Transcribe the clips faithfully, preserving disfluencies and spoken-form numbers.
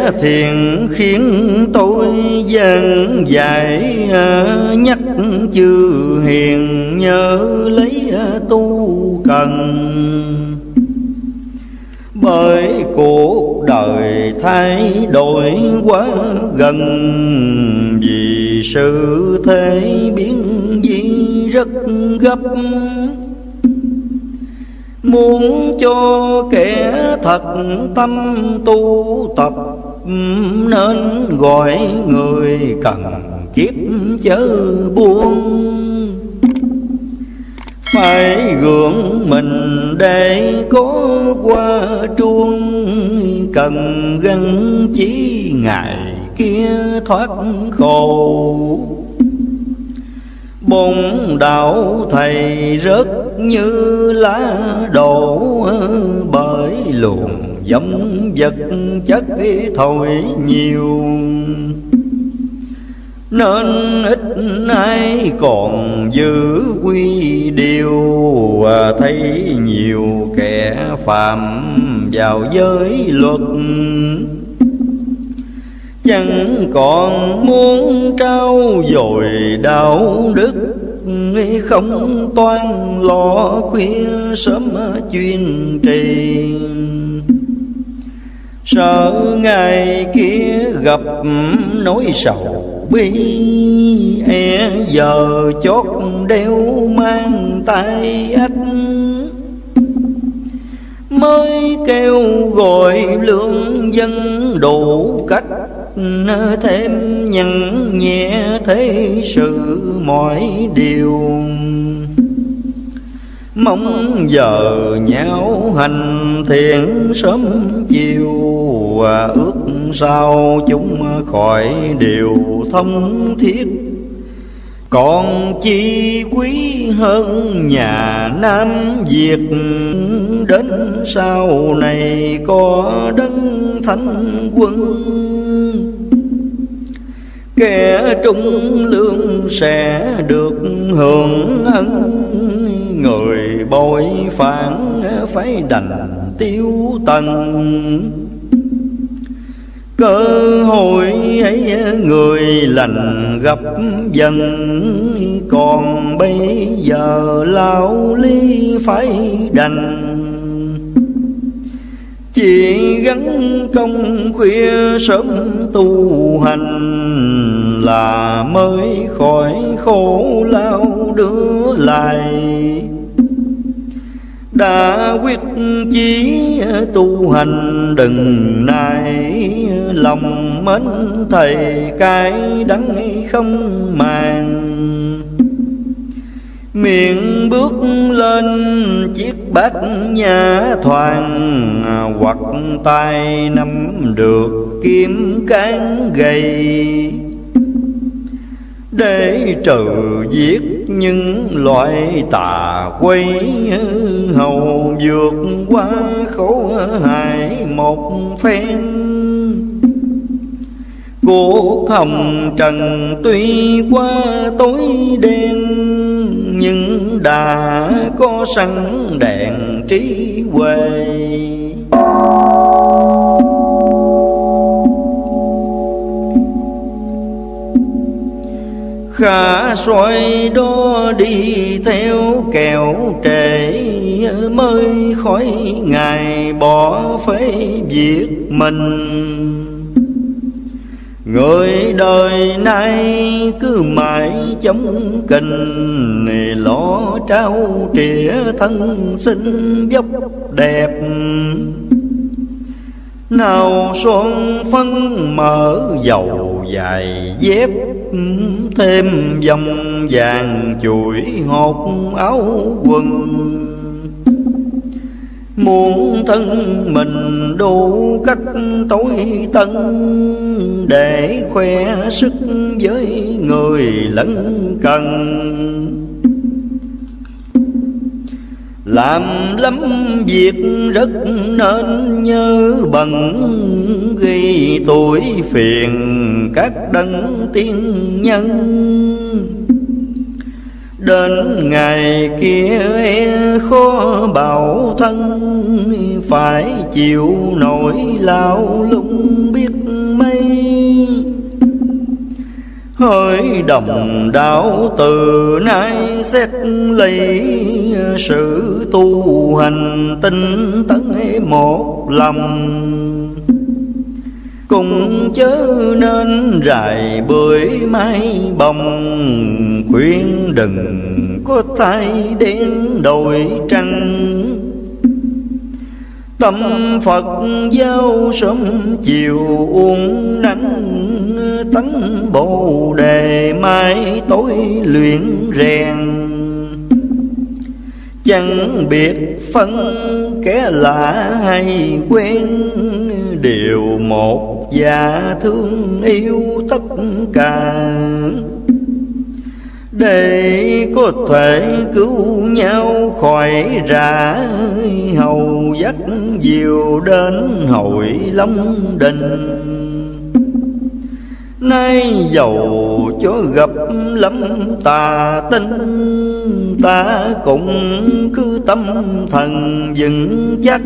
thiện khiến tôi gian dạy, nhắc chư hiền nhớ lấy tu cần. Bởi cuộc đời thay đổi quá gần, vì sự thế biến di rất gấp. Muốn cho kẻ thật tâm tu tập, nên gọi người cần kiếp chớ buông. Phải gượng mình để có qua chuông, cần gắn chí ngày kia thoát khổ. Bổn đạo thầy rớt như lá đổ, bởi luồng giống vật chất thổi nhiều. Nên ít ai còn giữ quy điều, thấy nhiều kẻ phạm vào giới luật. Chẳng còn muốn trao dồi đạo đức, không toan lo khuya sớm chuyên trì. Sợ ngày kia gặp nỗi sầu bi, e giờ chót đeo mang tay ách. Mới kêu gọi lương dân đủ cách, thêm nhằn nhẹ thế sự mọi điều. Mong giờ nhau hành thiện sớm chiều, ước sao chúng khỏi điều thông thiết. Còn chi quý hơn nhà Nam Việt, đến sau này có đấng thánh quân. Kẻ trung lương sẽ được hưởng ân, người bội phản phải đành tiêu tần. Cơ hội ấy người lành gặp dần, còn bây giờ lao ly phải đành. Chỉ gắn công khuya sớm tu hành, là mới khỏi khổ lao đưa lại. Đã quyết chí tu hành đừng nài, lòng mến thầy cái đắng không màng. Miệng bước lên chiếc bát nhã thoảng, hoặc tay nắm được kiếm cán gầy. Để trừ giết những loại tà quấy, hầu vượt qua khổ hại một phen. Cuộc hồng trần tuy qua tối đen, nhưng đã có sẵn đèn trí huệ. Khả xoay đó đi theo kẹo trễ, mới khỏi ngày bỏ phế việc mình. Người đời nay cứ mãi chống kình, lo trao trĩa thân xinh dốc đẹp. Nào son phân mở dầu dài dép, thêm vòng vàng chuỗi hột áo quần. Muốn thân mình đủ cách tối tân, để khoe sức với người lân cần. Làm lắm việc rất nên nhớ bận, ghi tuổi phiền các đấng tiên nhân. Đến ngày kia e khó bảo thân, phải chịu nỗi lao lung biết Hỡi đồng đạo từ nay xét lấy sự tu hành tinh tấn một lòng, cùng chớ nên rài bưởi mái bồng, khuyên đừng có thay đen đổi trăng. Tâm Phật giáo sớm chiều uống nắng, tánh Bồ Đề mai tối luyện rèn. Chẳng biết phân kẻ lạ hay quen, đều một dạ thương yêu tất cả. Để có thể cứu nhau khỏi rã, hầu dắt diều đến hội Long Đình. Nay dầu cho gặp lắm tà tinh, ta cũng cứ tâm thần vững chắc.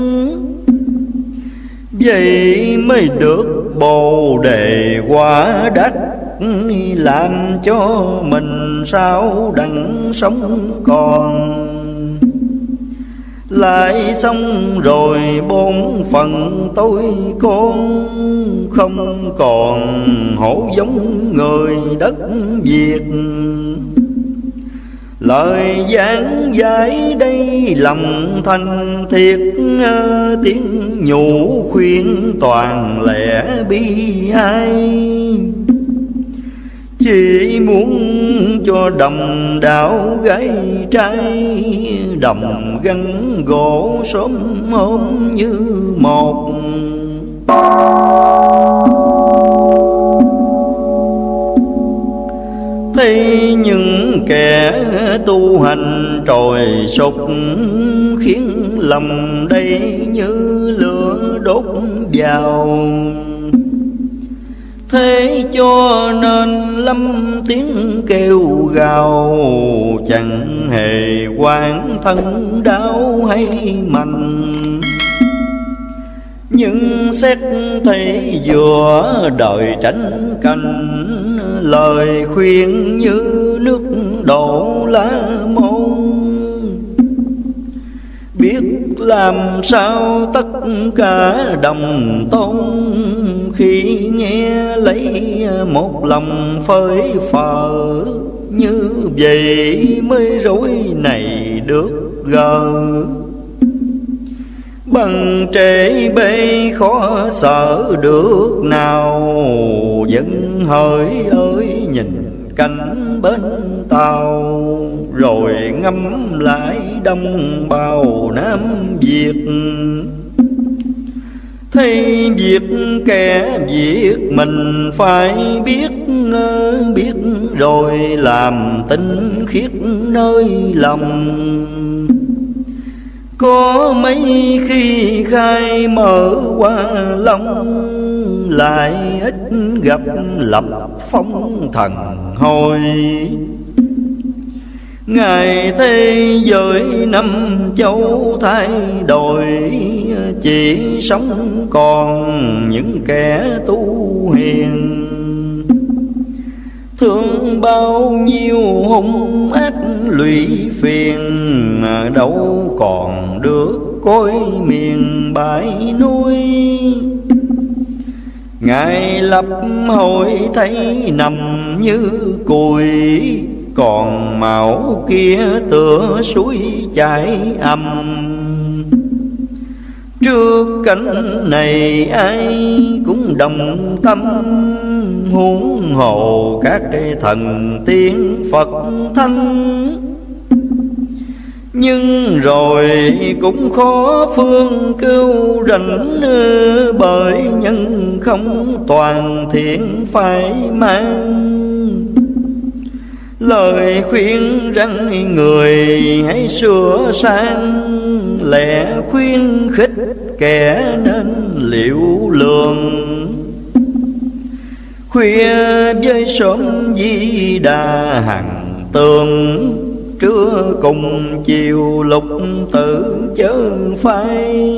Vậy mới được Bồ Đề quả đắc, làm cho mình sao đặng sống còn. Lại xong rồi bốn phần tôi con, không còn hổ giống người đất Việt. Lời giảng giải đây lòng thành thiệt, tiếng nhủ khuyên toàn lẽ bi ai. Chỉ muốn cho đồng đạo gái trai, đồng gắn gỗ sớm hôm như một. Thấy những kẻ tu hành trồi sục, khiến lòng đây như lửa đốt vào. Thế cho nên lâm tiếng kêu gào, chẳng hề quan thân đau hay mạnh. Nhưng xét thấy vừa đời tránh canh, lời khuyên như nước đổ lá môn. Biết làm sao tất cả đồng tôn, khi nghe lấy một lòng phơi phờ. Như vậy mới rối này được gờ, bằng trễ bê khó sợ được nào. Dân hỡi ơi nhìn cánh bên tàu, rồi ngắm lại đồng bào Nam Việt. Thấy việc kẻ Việt mình phải biết, biết rồi làm tinh khiết nơi lòng. Có mấy khi khai mở qua lòng, lại ít gặp lập phong thần hồi. Ngày thế giới năm châu thay đổi, chỉ sống còn những kẻ tu hiền. Thương bao nhiêu hung ác lụy phiền, đâu còn được cõi miền bãi núi. Ngài lập hội thấy nằm như cùi, còn mạo kia tựa suối chảy âm. Trước cảnh này ai cũng đồng tâm, huống hồ các thần tiên Phật thánh. Nhưng rồi cũng khó phương cứu rảnh, bởi nhân không toàn thiện phải mang. Lời khuyên rằng người hãy sửa sang, lẽ khuyên khích kẻ nên liệu lường. Khuya với sớm Di Đà hằng tường, trưa cùng chiều lục tự chớ phai.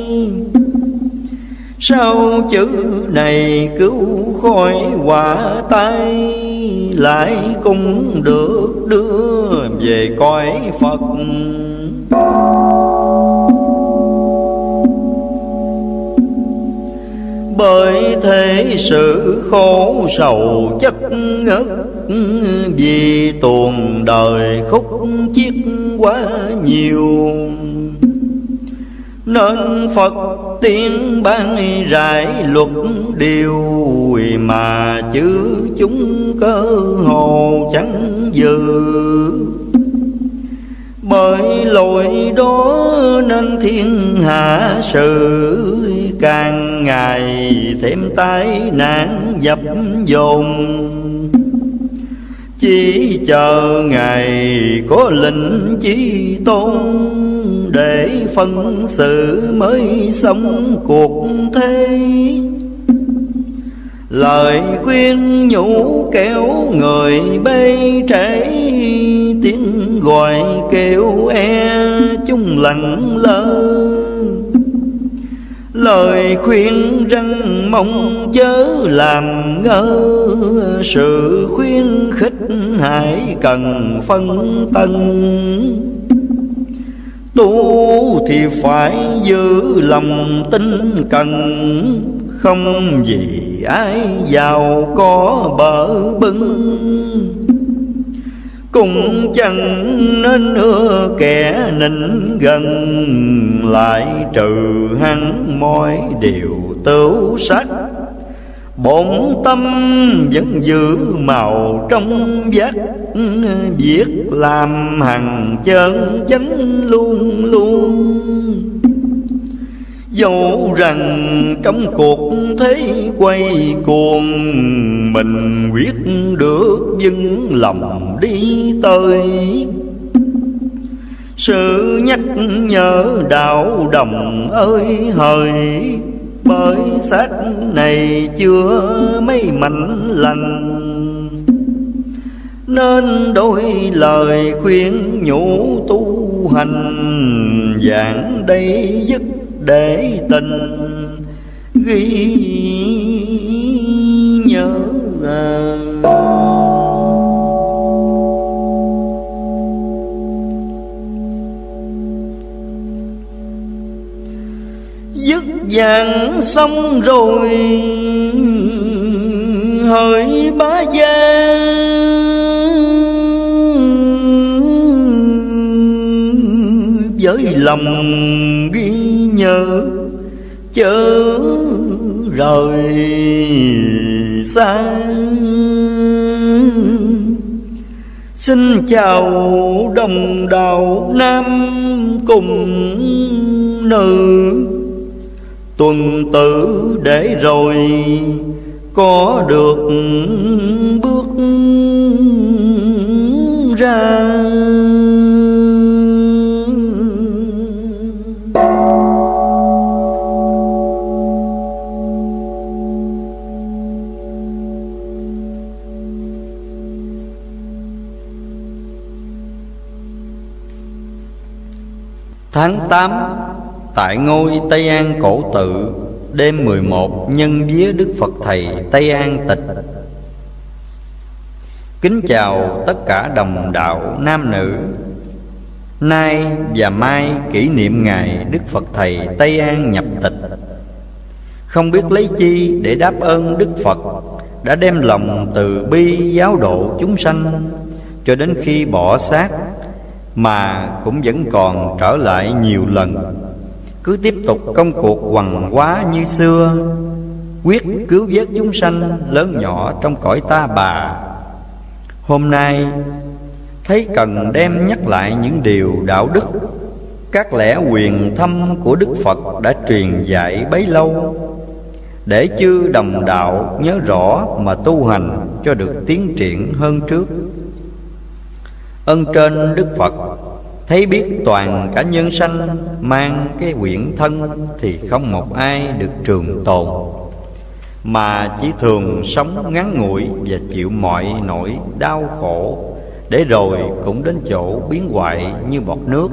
Sau chữ này cứu khỏi quả tai, lại cũng được đưa về cõi Phật. Bởi thế sự khổ sầu chất ngất, vì tuồng đời khúc chiết quá nhiều. Nên Phật tiên ban rải luật điều, mà chứ chúng cơ hồ chẳng dự. Bởi lỗi đó nên thiên hạ sự, càng ngày thêm tai nạn dập dồn. Chỉ chờ ngày có lệnh chí tôn, để phân xử mới xong cuộc thế. Lời khuyên nhủ kéo người bê trễ, tiếng gọi kêu e chúng lặng lơ. Lời khuyên răng mong chớ làm ngơ, sự khuyên khích hãy cần phân tân. Tu thì phải giữ lòng tin cần, không vì ai giàu có bờ bưng. Cũng chẳng nên ưa kẻ nịnh gần, lại trừ hắn mọi điều tửu sắc. Bổn tâm vẫn giữ màu trong vắt, việc làm hằng chân chánh luôn luôn. Dẫu rằng trong cuộc thế quay cuồng, mình quyết được vững lòng đi tới. Sự nhắc nhở đạo đồng ơi hời, bởi xác này chưa mấy mạnh lành. Nên đôi lời khuyên nhủ tu hành, giảng đây dứt để tình ghi nhớ. Dứt giảng xong rồi hỡi bá gia, với lòng ghi nhớ chớ rời xa. Xin chào đồng đạo nam cùng nữ, tuần tự để rồi có được bước ra. Tháng tám, tại ngôi Tây An Cổ Tự, đêm mười một nhân vía Đức Phật Thầy Tây An Tịch. Kính chào tất cả đồng đạo nam nữ. Nay và mai kỷ niệm ngày Đức Phật Thầy Tây An nhập tịch. Không biết lấy chi để đáp ơn Đức Phật đã đem lòng từ bi giáo độ chúng sanh, cho đến khi bỏ xác mà cũng vẫn còn trở lại nhiều lần, cứ tiếp tục công cuộc hoằng hóa như xưa, quyết cứu vớt chúng sanh lớn nhỏ trong cõi ta bà. Hôm nay thấy cần đem nhắc lại những điều đạo đức, các lẽ huyền thâm của Đức Phật đã truyền dạy bấy lâu, để chư đồng đạo nhớ rõ mà tu hành cho được tiến triển hơn trước. Ân trên Đức Phật thấy biết toàn cả nhân sanh mang cái quyển thân, thì không một ai được trường tồn, mà chỉ thường sống ngắn ngủi và chịu mọi nỗi đau khổ, để rồi cũng đến chỗ biến hoại như bọt nước.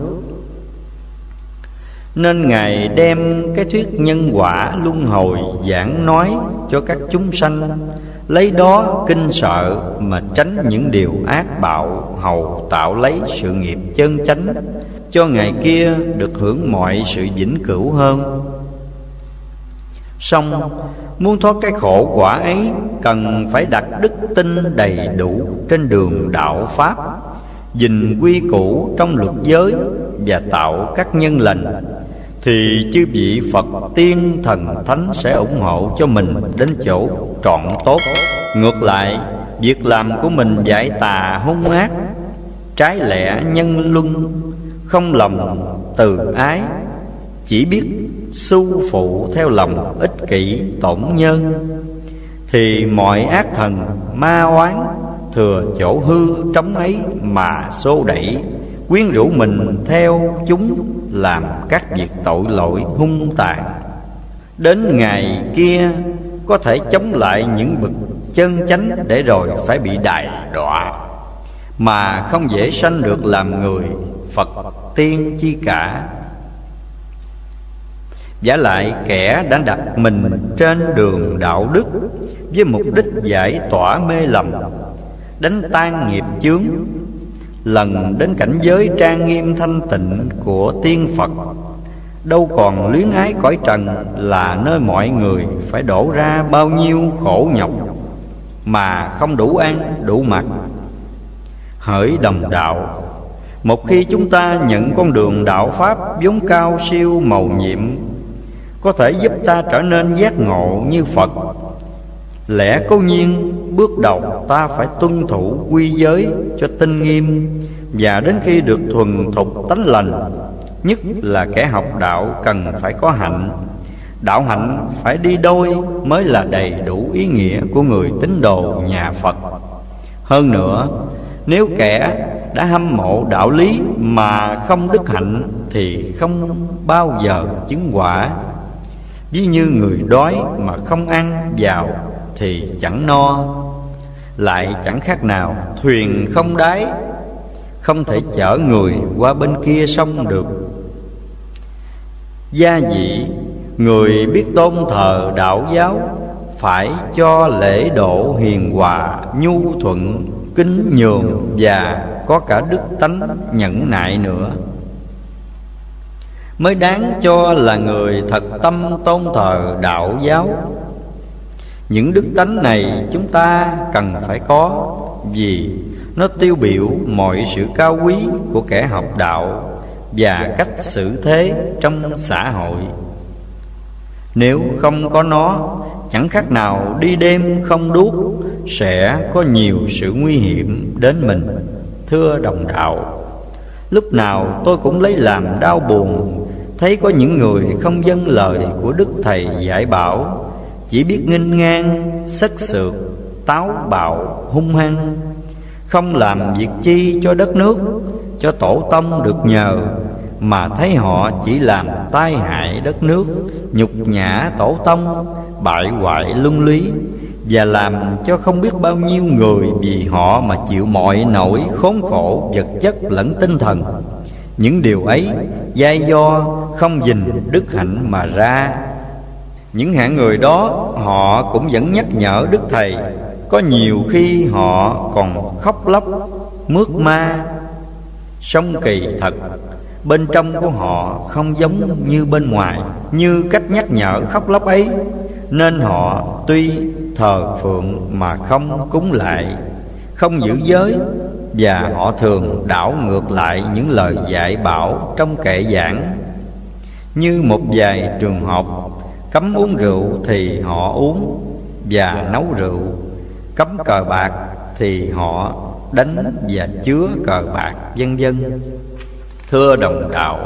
Nên Ngài đem cái thuyết nhân quả luân hồi giảng nói cho các chúng sanh, lấy đó kinh sợ mà tránh những điều ác bạo, hầu tạo lấy sự nghiệp chân chánh, cho ngày kia được hưởng mọi sự vĩnh cửu hơn. Song muốn thoát cái khổ quả ấy, cần phải đặt đức tin đầy đủ trên đường đạo pháp, gìn quy củ trong luật giới và tạo các nhân lành, thì chư vị Phật tiên thần thánh sẽ ủng hộ cho mình đến chỗ trọn tốt. Ngược lại, việc làm của mình dại tà hung ác, trái lẽ nhân luân, không lòng từ ái, chỉ biết su phụ theo lòng ích kỷ tổn nhân, thì mọi ác thần ma oán thừa chỗ hư trống ấy mà xô đẩy, quyến rũ mình theo chúng làm các việc tội lỗi hung tàn. Đến ngày kia có thể chống lại những bậc chân chánh, để rồi phải bị đày đọa, mà không dễ sanh được làm người Phật tiên chi cả. Vả lại kẻ đã đặt mình trên đường đạo đức với mục đích giải tỏa mê lầm, đánh tan nghiệp chướng, lần đến cảnh giới trang nghiêm thanh tịnh của tiên Phật, đâu còn luyến ái cõi trần là nơi mọi người phải đổ ra bao nhiêu khổ nhọc mà không đủ ăn đủ mặc. Hỡi đồng đạo, một khi chúng ta nhận con đường đạo pháp vốn cao siêu mầu nhiệm, có thể giúp ta trở nên giác ngộ như Phật, lẽ cố nhiên bước đầu ta phải tuân thủ quy giới cho tinh nghiêm, và đến khi được thuần thục tánh lành, nhất là kẻ học đạo cần phải có hạnh. Đạo hạnh phải đi đôi mới là đầy đủ ý nghĩa của người tín đồ nhà Phật. Hơn nữa, nếu kẻ đã hâm mộ đạo lý mà không đức hạnh thì không bao giờ chứng quả. Ví như người đói mà không ăn vào thì chẳng no, lại chẳng khác nào thuyền không đáy, không thể chở người qua bên kia sông được. Gia dĩ, người biết tôn thờ đạo giáo phải cho lễ độ hiền hòa, nhu thuận, kính nhường, và có cả đức tánh nhẫn nại nữa, mới đáng cho là người thật tâm tôn thờ đạo giáo. Những đức tánh này chúng ta cần phải có, vì nó tiêu biểu mọi sự cao quý của kẻ học đạo và cách xử thế trong xã hội. Nếu không có nó, chẳng khác nào đi đêm không đuốc, sẽ có nhiều sự nguy hiểm đến mình. Thưa đồng đạo, lúc nào tôi cũng lấy làm đau buồn thấy có những người không vâng lời của Đức Thầy dạy bảo, chỉ biết nghênh ngang, sắc sược, táo bạo, hung hăng, không làm việc chi cho đất nước, cho tổ tông được nhờ, mà thấy họ chỉ làm tai hại đất nước, nhục nhã tổ tông, bại hoại luân lý, và làm cho không biết bao nhiêu người vì họ mà chịu mọi nỗi khốn khổ vật chất lẫn tinh thần. Những điều ấy giai do không gìn đức hạnh mà ra. Những hạng người đó họ cũng vẫn nhắc nhở Đức Thầy, có nhiều khi họ còn khóc lóc mướt ma. Song kỳ thật, bên trong của họ không giống như bên ngoài như cách nhắc nhở khóc lóc ấy, nên họ tuy thờ phượng mà không cúng lại, không giữ giới, và họ thường đảo ngược lại những lời dạy bảo trong kệ giảng. Như một vài trường hợp cấm uống rượu thì họ uống và nấu rượu, cấm cờ bạc thì họ đánh và chứa cờ bạc, vân vân. Thưa đồng đạo,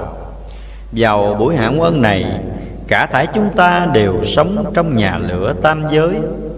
vào buổi hạ quân này, cả thảy chúng ta đều sống trong nhà lửa tam giới,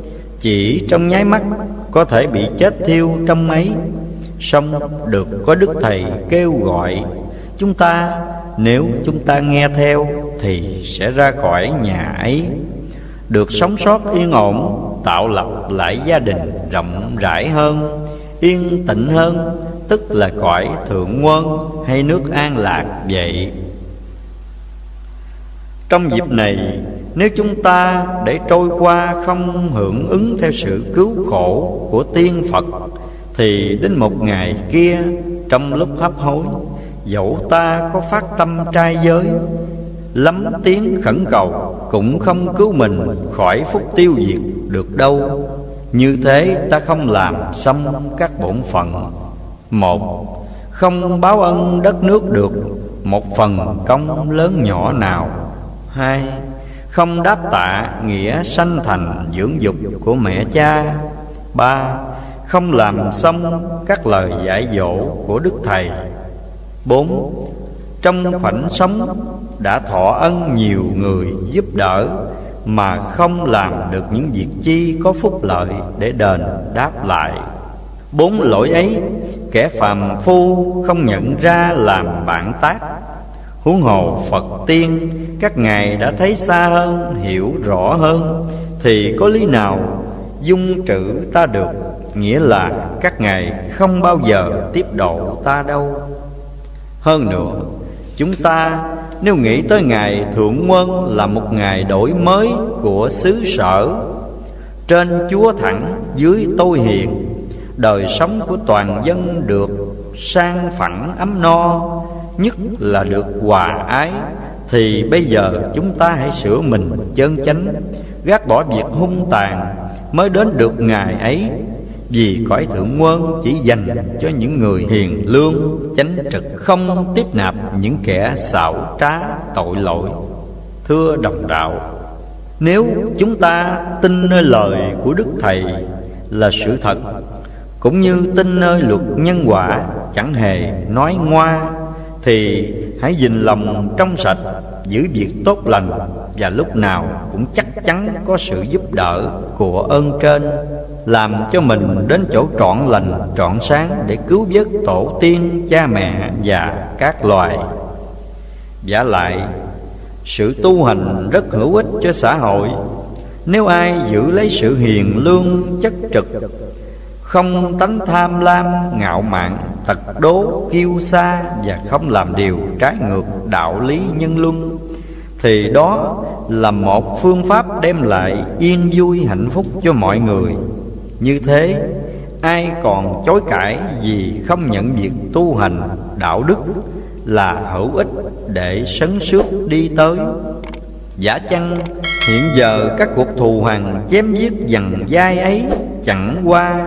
chỉ trong nháy mắt có thể bị chết thiêu trong ấy. Song được có Đức Thầy kêu gọi chúng ta, nếu chúng ta nghe theo thì sẽ ra khỏi nhà ấy, được sống sót yên ổn, tạo lập lại gia đình rộng rãi hơn, yên tĩnh hơn, tức là cõi thượng quân hay nước an lạc vậy. Trong dịp này, nếu chúng ta để trôi qua không hưởng ứng theo sự cứu khổ của tiên Phật, thì đến một ngày kia, trong lúc hấp hối, dẫu ta có phát tâm trai giới, lắm tiếng khẩn cầu, cũng không cứu mình khỏi phúc tiêu diệt được đâu. Như thế ta không làm xong các bổn phận. Một, không báo ân đất nước được một phần công lớn nhỏ nào. Hai, không đáp tạ nghĩa sanh thành dưỡng dục của mẹ cha. Ba, không làm xong các lời dạy dỗ của Đức Thầy. Bốn, trong khoảnh sống đã thọ ân nhiều người giúp đỡ, mà không làm được những việc chi có phúc lợi để đền đáp lại. Bốn lỗi ấy, kẻ phàm phu không nhận ra làm bạn tác, huống hồ Phật tiên các ngài đã thấy xa hơn, hiểu rõ hơn, thì có lý nào dung trữ ta được. Nghĩa là các ngài không bao giờ tiếp độ ta đâu. Hơn nữa, chúng ta nếu nghĩ tới ngày Thượng Quân là một ngày đổi mới của xứ sở, trên Chúa thẳng, dưới tôi hiền, đời sống của toàn dân được sang phẳng ấm no, nhất là được hòa ái, thì bây giờ chúng ta hãy sửa mình chân chánh, gác bỏ việc hung tàn, mới đến được ngày ấy. Vì cõi Thượng Quân chỉ dành cho những người hiền lương, chánh trực, không tiếp nạp những kẻ xảo trá tội lỗi. Thưa đồng đạo, nếu chúng ta tin nơi lời của Đức Thầy là sự thật, cũng như tin nơi luật nhân quả chẳng hề nói ngoa, thì hãy gìn lòng trong sạch, giữ việc tốt lành, và lúc nào cũng chắc chắn có sự giúp đỡ của ơn trên, làm cho mình đến chỗ trọn lành trọn sáng để cứu vớt tổ tiên, cha mẹ và các loài. Vả lại, sự tu hành rất hữu ích cho xã hội. Nếu ai giữ lấy sự hiền lương chất trực, không tánh tham lam, ngạo mạn, tật đố, kiêu sa, và không làm điều trái ngược đạo lý nhân luân, thì đó là một phương pháp đem lại yên vui hạnh phúc cho mọi người. Như thế, ai còn chối cãi vì không nhận việc tu hành đạo đức là hữu ích để sấn sướt đi tới. Giả chăng hiện giờ các cuộc thù hằn chém giết dằn dai ấy chẳng qua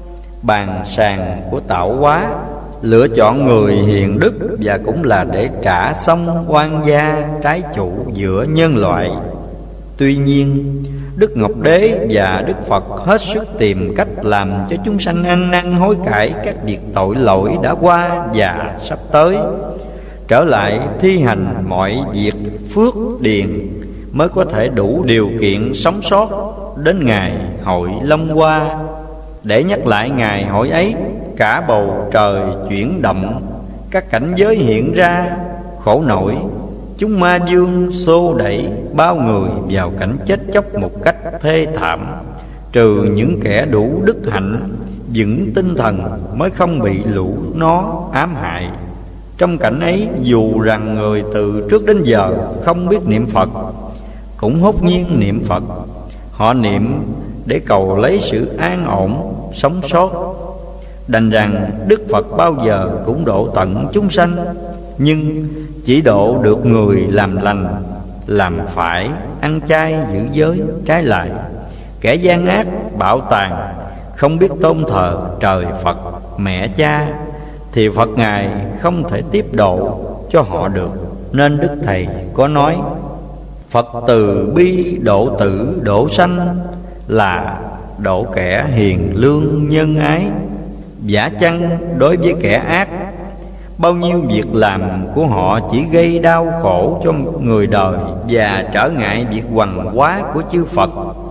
bàn sàng của tạo hóa, lựa chọn người hiền đức, và cũng là để trả xong oan gia trái chủ giữa nhân loại. Tuy nhiên, Đức Ngọc Đế và Đức Phật hết sức tìm cách làm cho chúng sanh ăn năn hối cải các việc tội lỗi đã qua và sắp tới, trở lại thi hành mọi việc phước điền, mới có thể đủ điều kiện sống sót đến ngày hội Long Hoa. Để nhắc lại ngày hội ấy, cả bầu trời chuyển động, các cảnh giới hiện ra khổ nổi. Chúng ma vương xô đẩy bao người vào cảnh chết chóc một cách thê thảm. Trừ những kẻ đủ đức hạnh, vững tinh thần, mới không bị lũ nó ám hại. Trong cảnh ấy, dù rằng người từ trước đến giờ không biết niệm Phật, cũng hốt nhiên niệm Phật. Họ niệm để cầu lấy sự an ổn, sống sót. Đành rằng Đức Phật bao giờ cũng độ tận chúng sanh, nhưng chỉ độ được người làm lành, làm phải, ăn chay giữ giới. Trái lại, kẻ gian ác, bạo tàn, không biết tôn thờ trời Phật, mẹ cha, thì Phật Ngài không thể tiếp độ cho họ được. Nên Đức Thầy có nói: Phật từ bi độ tử độ sanh, là độ kẻ hiền lương nhân ái. Giả chăng đối với kẻ ác, bao nhiêu việc làm của họ chỉ gây đau khổ cho người đời, và trở ngại việc hoằng hóa của chư Phật.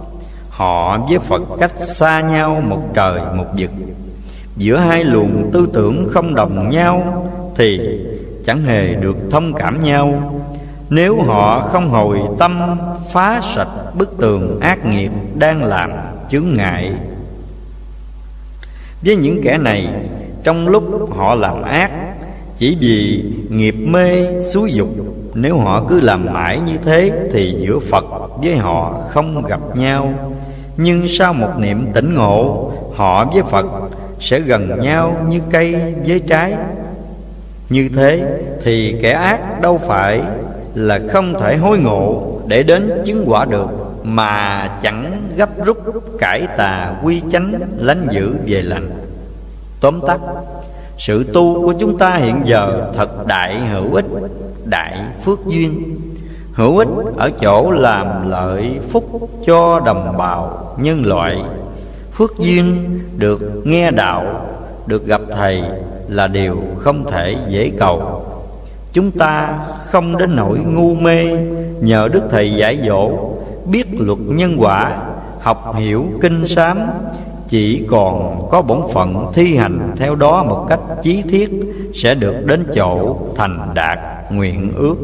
Họ với Phật cách xa nhau một trời một vực. Giữa hai luồng tư tưởng không đồng nhau, thì chẳng hề được thông cảm nhau. Nếu họ không hồi tâm phá sạch bức tường ác nghiệt đang làm chướng ngại. Với những kẻ này, trong lúc họ làm ác, chỉ vì nghiệp mê xúi dục. Nếu họ cứ làm mãi như thế thì giữa Phật với họ không gặp nhau. Nhưng sau một niệm tỉnh ngộ, họ với Phật sẽ gần nhau như cây với trái. Như thế thì kẻ ác đâu phải là không thể hối ngộ để đến chứng quả được, mà chẳng gấp rút cải tà quy chánh, lánh dữ về lành. Tóm tắt, sự tu của chúng ta hiện giờ thật đại hữu ích, đại phước duyên. Hữu ích ở chỗ làm lợi phúc cho đồng bào nhân loại. Phước duyên được nghe đạo, được gặp thầy là điều không thể dễ cầu. Chúng ta không đến nỗi ngu mê, nhờ Đức Thầy dạy dỗ, biết luật nhân quả, học hiểu kinh sám, chỉ còn có bổn phận thi hành theo đó một cách chí thiết, sẽ được đến chỗ thành đạt nguyện ước.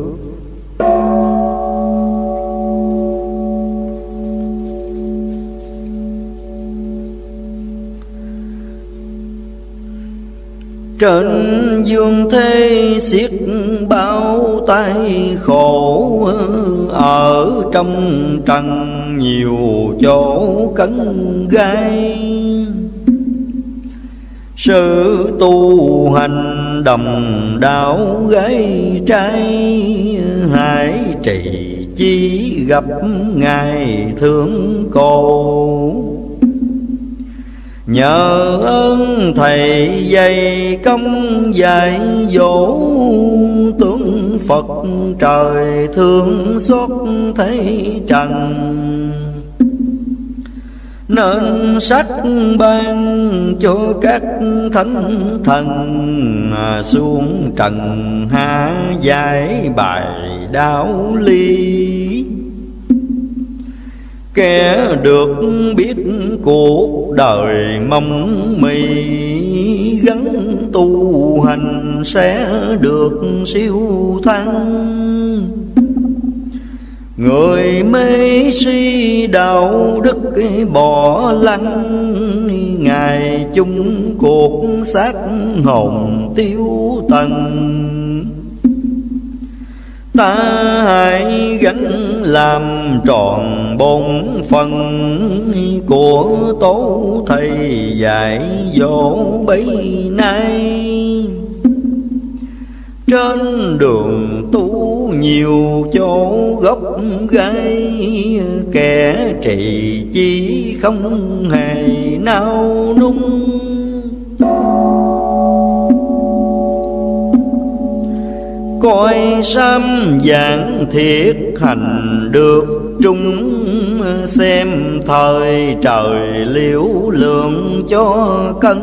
Trên dương thế xiết bao tay khổ, ở trong trần nhiều chỗ cấn gai. Sự tu hành đồng đạo gái trai, hãy trì chi gặp Ngài thương cô. Nhờ ơn Thầy dày công dạy dỗ, tướng Phật trời thương xót thấy trần. Nên sách ban cho các thánh thần, xuống trần hạ giải bài đạo lý. Kẻ được biết cuộc đời mong mì, gắn tu hành sẽ được siêu thăng. Người mê si đạo đức bỏ lăng, ngày chung cuộc xác hồn tiêu tần. Ta hãy gắng làm tròn bổn phận của tổ Thầy dạy dỗ bấy nay. Trên đường tu nhiều chỗ gốc gai, kẻ trì chi không hề nao nung. Coi sám giảng thiết hành được trung, xem thời trời liễu lượng cho cân.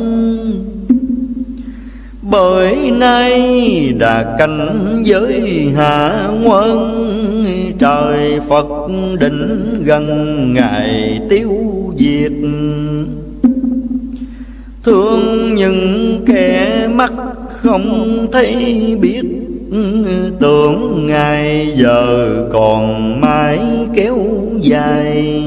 Bởi nay đã cảnh giới hạ quân, trời Phật định gần ngày tiêu diệt. Thương những kẻ mắt không thấy biết, tưởng ngày giờ còn mãi kéo dài.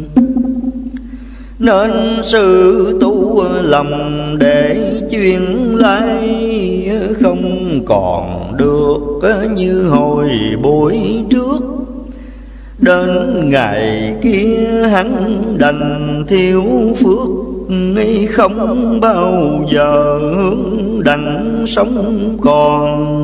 Nên sự tu lòng để chuyên lai, không còn được như hồi buổi trước. Đến ngày kia hắn đành thiếu phước, không bao giờ hướng đặng sống còn.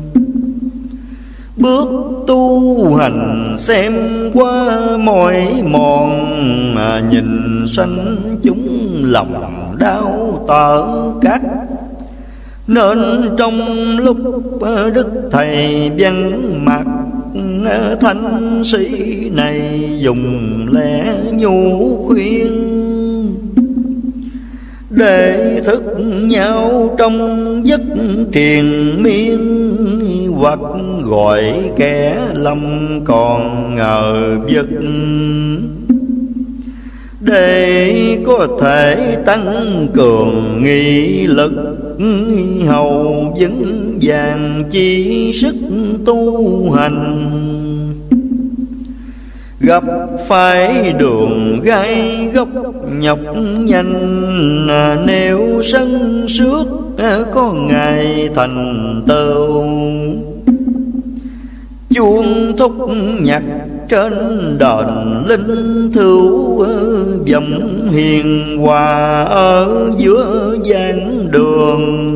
Bước tu hành xem qua mỏi mòn, mà nhìn sanh chúng lòng đau tở cắt. Nên trong lúc Đức Thầy văn mặt, thanh sĩ này dùng lẽ nhu khuyên. Để thức nhau trong giấc triền miên, hoặc gọi kẻ lầm còn ngờ vực. Để có thể tăng cường nghị lực, hầu vững vàng chi sức tu hành. Gặp phải đường gai góc nhọc nhanh, nếu sân sướt có ngày thành tựu. Chuông thúc nhạc trên đền linh thưu, vọng hiền hòa ở giữa giảng đường.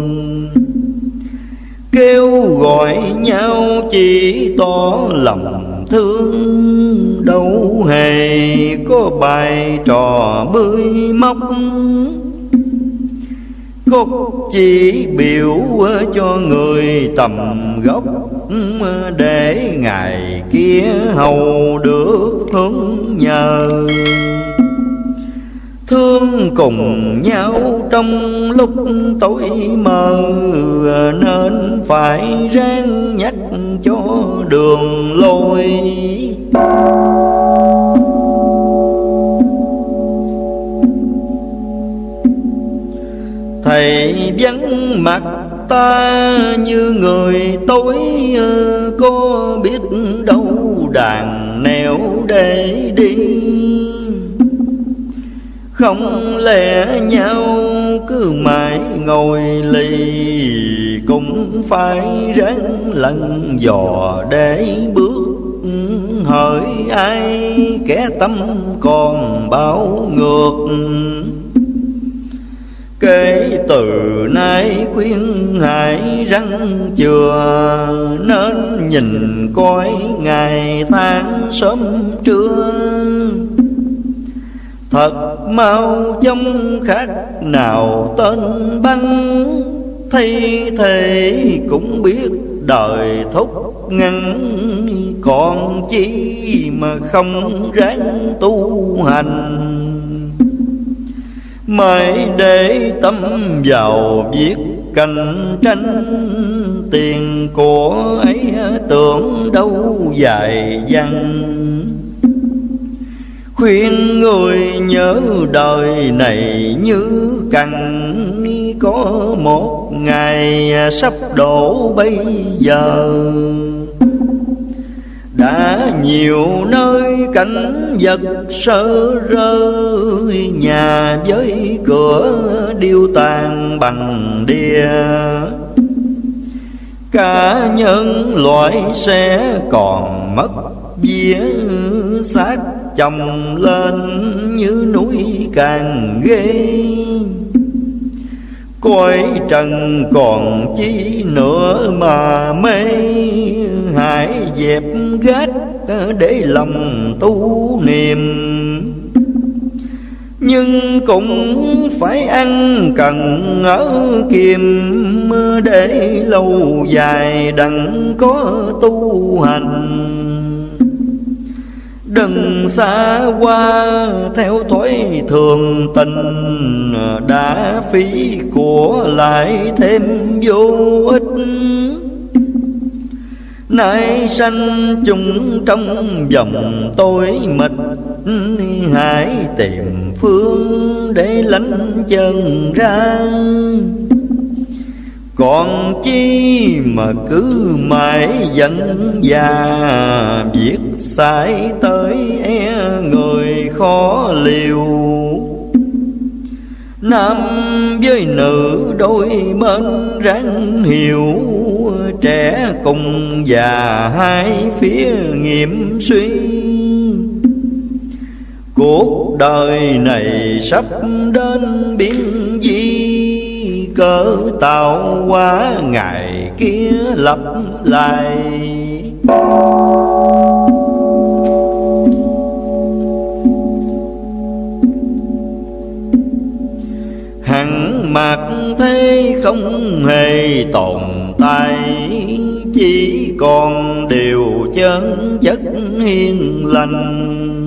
Kêu gọi nhau chỉ tỏ lòng thương, đâu hề có bài trò bươi móc. Cốt chỉ biểu cho người tầm gốc, để ngày kia hầu được hướng nhờ. Thương cùng nhau trong lúc tối mờ, nên phải ráng nhắc cho đường lối. Thầy vắng mặt ta như người tối, có biết đâu đàn nẻo để đi. Không lẽ nhau cứ mãi ngồi lì, cũng phải ráng lần dò để bước. Hỡi ai kẻ tâm còn báo ngược, kể từ nay khuyên hãy răng chừa, nên nhìn coi ngày tháng sớm trưa. Thật mau trong khác nào tên băng, thay thế cũng biết đời thúc ngăn. Còn chi mà không ráng tu hành, mãi để tâm vào việc cạnh tranh. Tiền của ấy tưởng đâu dài dằng, khuyên người nhớ đời này như cằn. Có một ngày sắp đổ bây giờ, đã nhiều nơi cảnh vật sơ rơi. Nhà với cửa điêu tàn bằng đia, cả nhân loại sẽ còn mất vía. Xác chồng lên như núi càng ghê, cõi trần còn chi nữa mà mê. Hãy dẹp gác để lòng tu niệm, nhưng cũng phải ăn cần ở kiềm, để lâu dài đặng có tu hành. Đừng xa qua theo thói thường tình, đã phí của lại thêm vô ích. Nay sanh chung trong vòng tối mịt, hãy tìm phương để lánh chân ra. Còn chi mà cứ mãi giận già, việc sai tới e người khó liều. Nam với nữ đôi bên ráng hiểu, trẻ cùng già hai phía nghiệm suy. Cuộc đời này sắp đến biến di, cớ tạo hóa ngày kia lặp lại. Hằng mạc thế không hề tồn tại, chỉ còn điều chân chất hiền lành.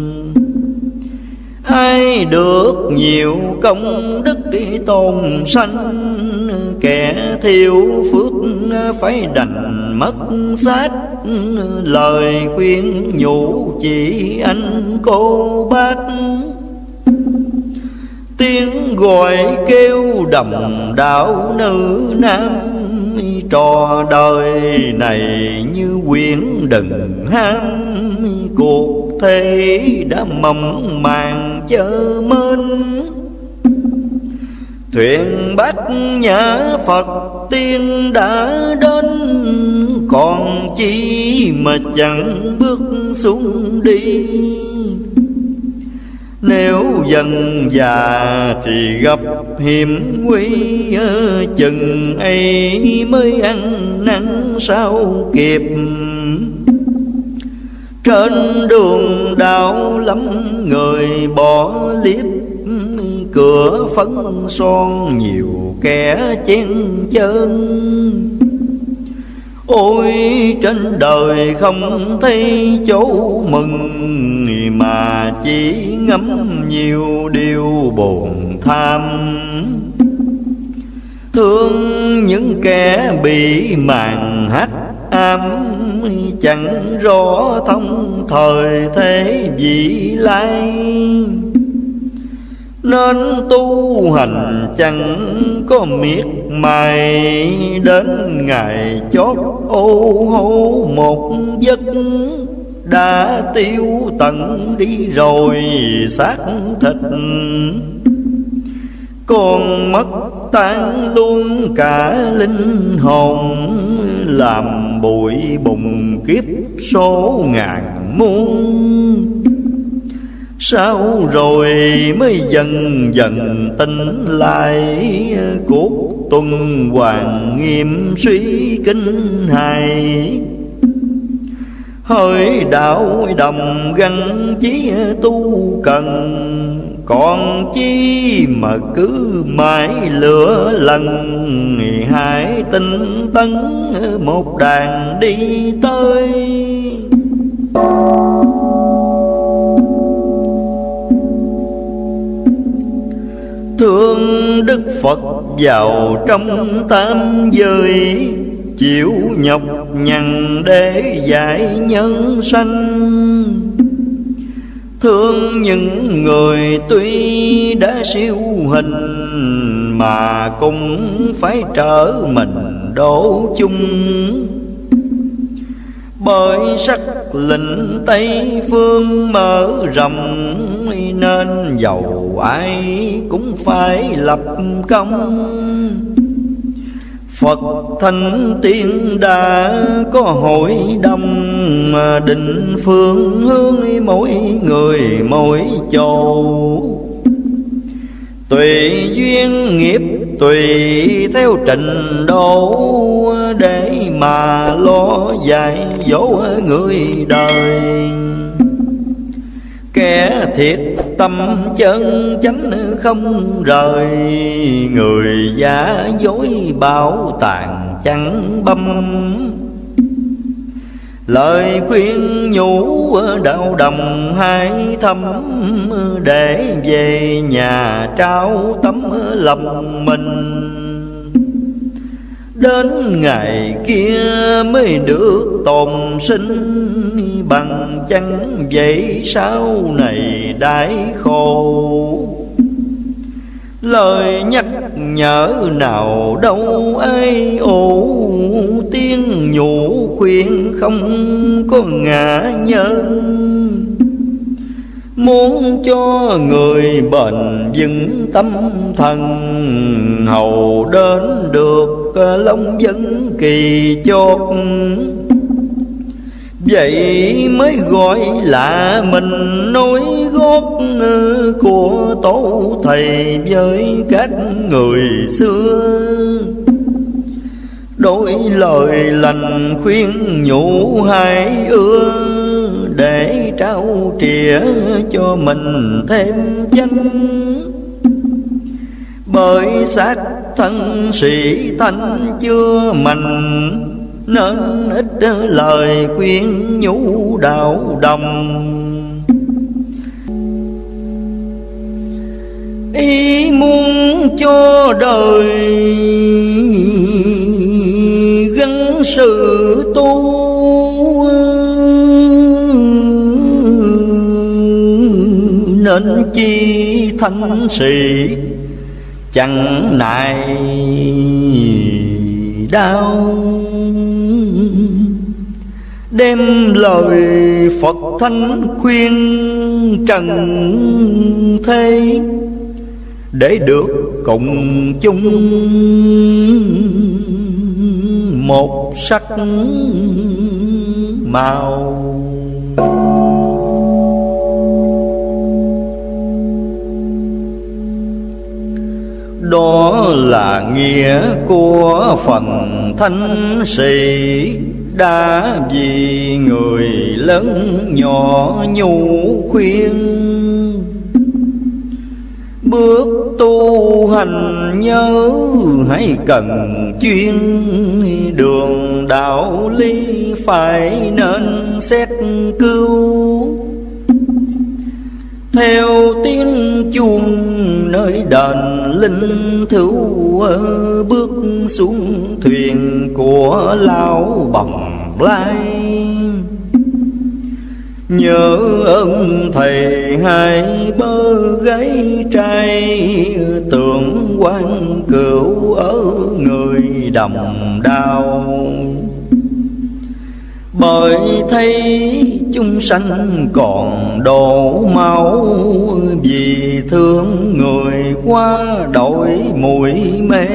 Ai được nhiều công đức tôn sanh, kẻ thiếu phước phải đành mất xác. Lời khuyên nhủ chỉ anh cô bác, tiếng gọi kêu đồng đạo nữ nam. Trò đời này như quyển đừng ham, cuộc thế đã mộng màng chớ mến. Thuyền bát nhã Phật tiên đã đến, còn chi mà chẳng bước xuống đi. Nếu dần già thì gặp hiểm nguy, chừng ấy mới ăn năn sao kịp. Trên đường đạo lắm người bỏ liếp, cửa phấn son nhiều kẻ chen chân. Ôi trên đời không thấy chỗ mừng, mà chỉ ngắm nhiều điều buồn tham. Thương những kẻ bị màn hắc ám, chẳng rõ thông thời thế vị lai. Nên tu hành chẳng có miệt mài, đến ngày chót ô hô một giấc. Đã tiêu tận đi rồi xác thịt, còn mất tan luôn cả linh hồn. Làm bụi bùng kiếp số ngàn muôn. Sau rồi mới dần dần tỉnh lại, cuộc tuần hoàn nghiêm suy kinh hài. Hơi đạo đồng gắn chí tu cần, còn chi mà cứ mãi lửa lần. Hãy tinh tấn một đàn đi tới. Thương Đức Phật vào trong tam giới, chịu nhọc nhằn để dạy nhân sanh. Thương những người tuy đã siêu hình, mà cũng phải trở mình độ chung. Bởi sắc lệnh Tây Phương mở rộng, nên dầu ai cũng phải lập công. Phật Thánh Tiên đã có hội đồng, định phương hướng mỗi người mỗi chỗ. Tùy duyên nghiệp tùy theo trình độ, để mà lo dạy dỗ người đời. Kẻ thiệt tâm chân chánh không rời, người giả dối bảo tàng chẳng băm. Lời khuyên nhủ đạo đồng hai thâm, để về nhà trao tấm lòng mình. Đến ngày kia mới được tồn sinh, bằng chẳng vậy sau này đãi khổ. Lời nhắc nhở nào đâu ai ổ, tiếng nhủ khuyên không có ngã nhân. Muốn cho người bền vững tâm thần, hầu đến được long vấn kỳ chót. Vậy mới gọi là mình nối gót của tổ thầy với các người xưa. Đôi lời lành khuyên nhủ hai ưa, để trao trìa cho mình thêm chánh. Bởi xác thân sĩ thanh chưa mạnh, nên ít lời khuyên nhủ đạo đồng. Ý muốn cho đời gắn sự tu, nên chi thanh sĩ chẳng nại đau. đem lời Phật Thánh khuyên trần thế, để được cùng chung một sắc màu. Đó là nghĩa của phần thánh sĩ, đã vì người lớn nhỏ nhu khuyên. Bước tu hành nhớ hãy cần chuyên, đường đạo lý phải nên xét cứu. Theo tiếng chuông nơi đền linh thú, bước xuống thuyền của lão Bồng Lai. Nhớ ơn thầy hai bơ gái trai, tưởng quan cửu ở người Đồng Đao. Bởi thấy chúng sanh còn đổ máu, vì thương người quá đổi mùi mê.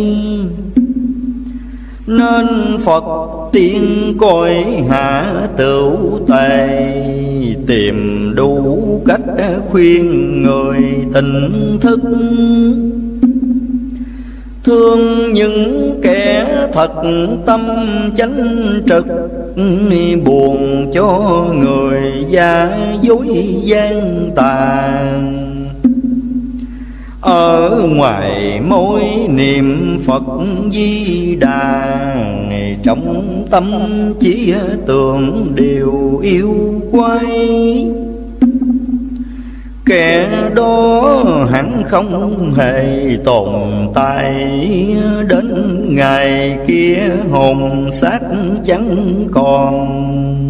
Nên Phật tiên cõi hạ tửu tề, tìm đủ cách khuyên người tỉnh thức. Thương những kẻ thật tâm chánh trực, buồn cho người giả dối gian tàn. Ở ngoài môi niệm Phật Di Đà, trong tâm chỉ tưởng điều yêu quay. Kẻ đó hẳn không hề tồn tại, đến ngày kia hồn xác chẳng còn.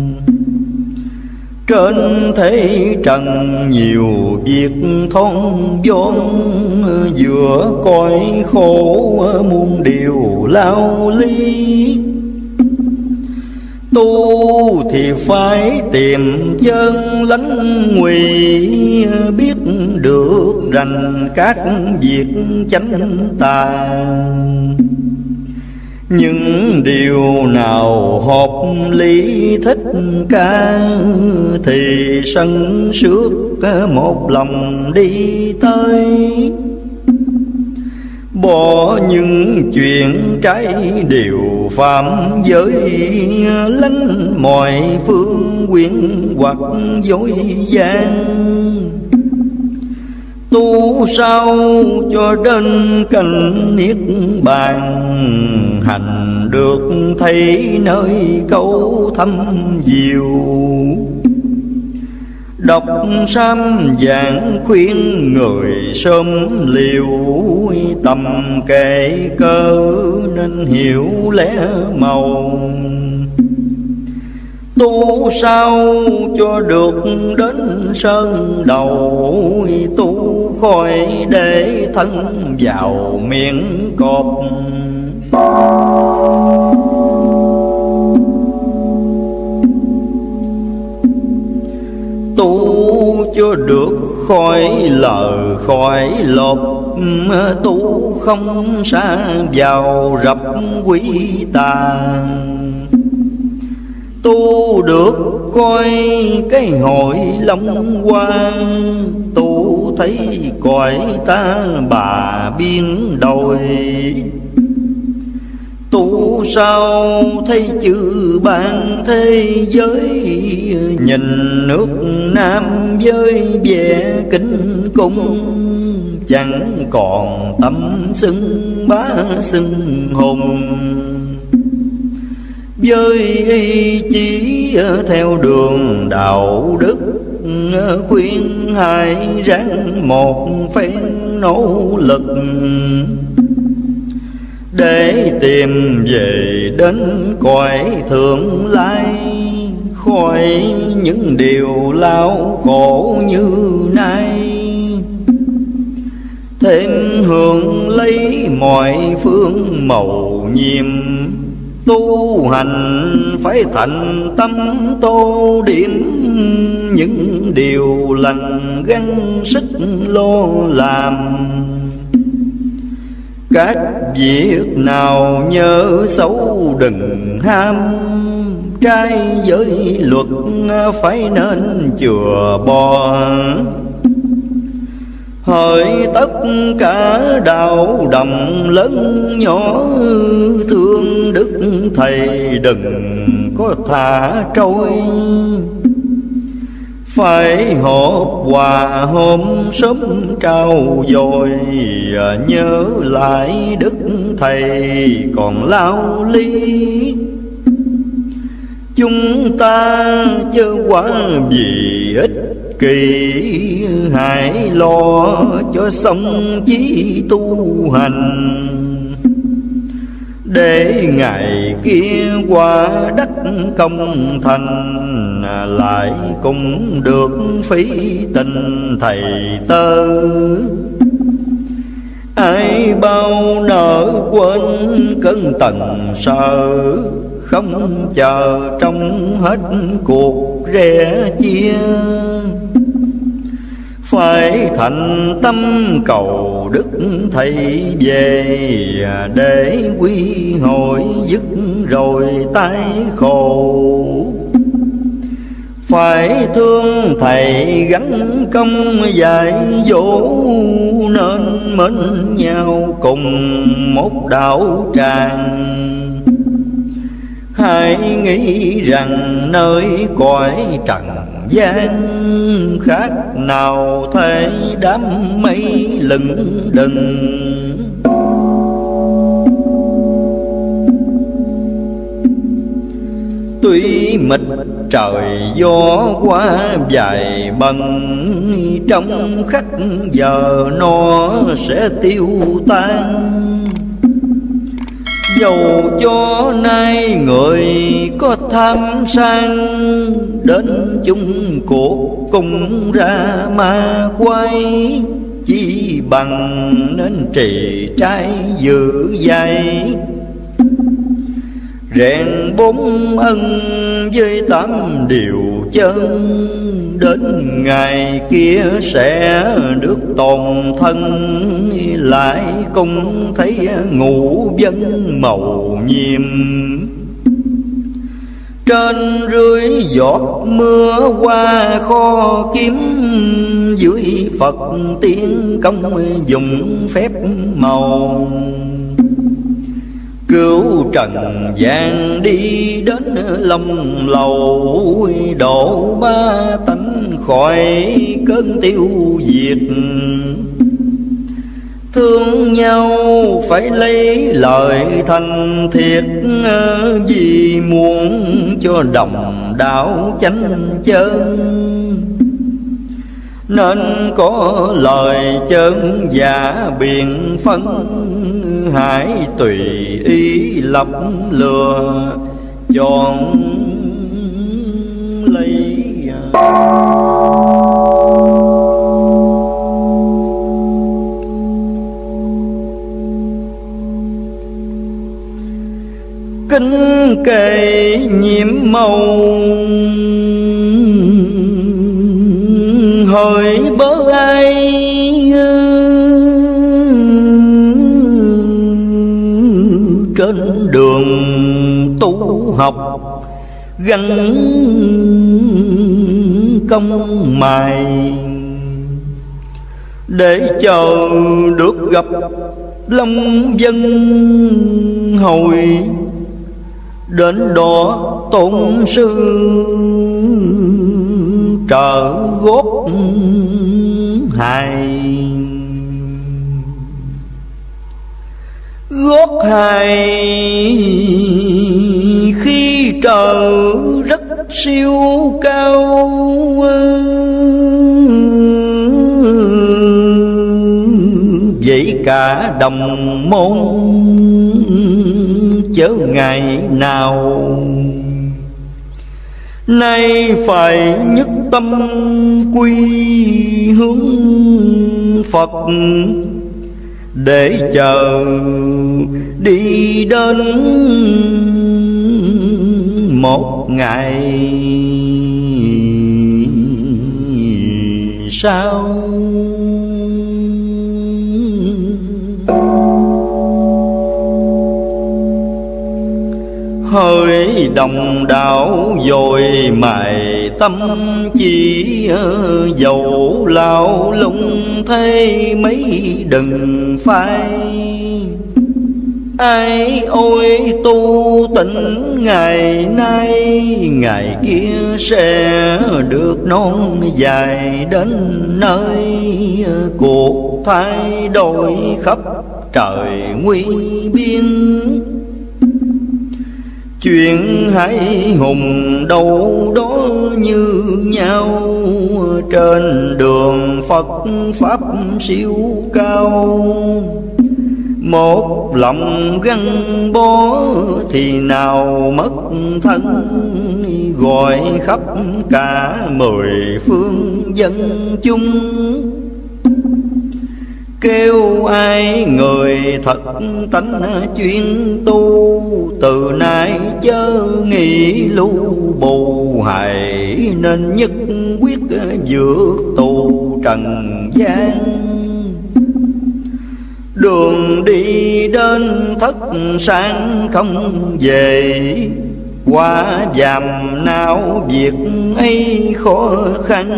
Trên thế trần nhiều việc thon vốn, vừa cõi khổ muôn điều lao ly. Tu thì phải tìm chân lánh ngụy, biết được rành các việc chánh tà. Những điều nào hợp lý thích ca, thì sân sước một lòng đi tới. Bỏ những chuyện trái điều phạm giới, lánh mọi phương quyến hoặc dối gian. Tu sao cho đến cảnh niết bàn, hành được thấy nơi câu thâm diệu. Đọc sám giảng khuyên người sớm liều, tầm kệ cơ nên hiểu lẽ màu. Tu sao cho được đến sơn đầu, tu khỏi để thân vào miệng cọp. Tu cho được khỏi lời khỏi lột, tu không xa vào rập quý tà. Tu được coi cái hội long hoa, tu thấy cõi ta bà biên đồi. Tu sao thấy chữ ban thế giới, nhìn nước Nam với vẻ kính cung. Chẳng còn tâm xưng bá xưng hùng, với ý chí theo đường đạo đức. Khuyên hai ráng một phen nỗ lực, để tìm về đến cõi thượng lai. Khỏi những điều lao khổ như nay, thêm hưởng lấy mọi phương màu nhiệm. Tu hành phải thành tâm tô điểm, những điều lành gắng sức lo làm. Các việc nào nhớ xấu đừng ham, trái giới luật phải nên chừa bỏ. Hỡi tất cả đạo đồng lớn nhỏ, thương đức thầy đừng có thả trôi. Phải họp hòa hôm sớm trao dồi, nhớ lại đức thầy còn lao ly. Chúng ta chớ quá vì ích kỳ, hãy lo cho xong chí tu hành. Để ngày kia qua đất công thành, lại cũng được phí tình thầy tơ. Ai bao nỡ quên cơn tần sơ, không chờ trong hết cuộc rẽ chia. Phải thành tâm cầu đức thầy về, để quy hội dứt rồi tai khổ. Phải thương thầy gắn công dạy dỗ, nên mến nhau cùng một đạo tràng. Hãy nghĩ rằng nơi cõi trần gian, khác nào thế đám mây lừng đừng. Tuy mịt trời gió quá dài bần, trong khắc giờ nó sẽ tiêu tan. Dầu cho nay người có tham sang, đến chung cuộc cùng ra ma quay. Chỉ bằng nên trì trai giữ dạy, rèn bốn ân với tám điều chân. Đến ngày kia sẽ được tồn thân, lại cũng thấy ngũ vân màu nhiệm. Trên rưới giọt mưa qua kho kiếm, dưới Phật tiên công dùng phép màu. Cứu trần gian đi đến lòng lầu, độ ba tánh khỏi cơn tiêu diệt. Thương nhau phải lấy lời thành thiệt, vì muốn cho đồng đạo chánh chân. Nên có lời chân giả biện phân, hãy tùy ý lập lừa chọn lấy. Kính kệ nhiễm màu hỏi bớ ai, trên đường tu học gắn công mài. Để chờ được gặp Long Dân hồi, đến đó tôn sư trợ gót hài. Gót hài khi trời rất siêu cao, vậy cả đồng môn chớ ngày nào. Nay phải nhất tâm quy hướng Phật, để chờ đi đến một ngày sau. Hỡi đồng đạo dồi mài tâm chỉ, dầu lao lung thế mấy đừng phai. Ai ôi tu tịnh ngày nay, ngày kia sẽ được non dài đến nơi. Cuộc thay đổi khắp trời nguy biên, chuyện hãi hùng đâu đó như nhau. Trên đường Phật Pháp siêu cao, một lòng gắn bó thì nào mất thân. Gọi khắp cả mười phương dân chung, kêu ai người thật tánh chuyên tu. Từ nay chớ nghĩ lưu bù, hãy nên nhất quyết vượt tù trần gian. Đường đi đến thất sáng không về, qua dàm nào việc ấy khó khăn.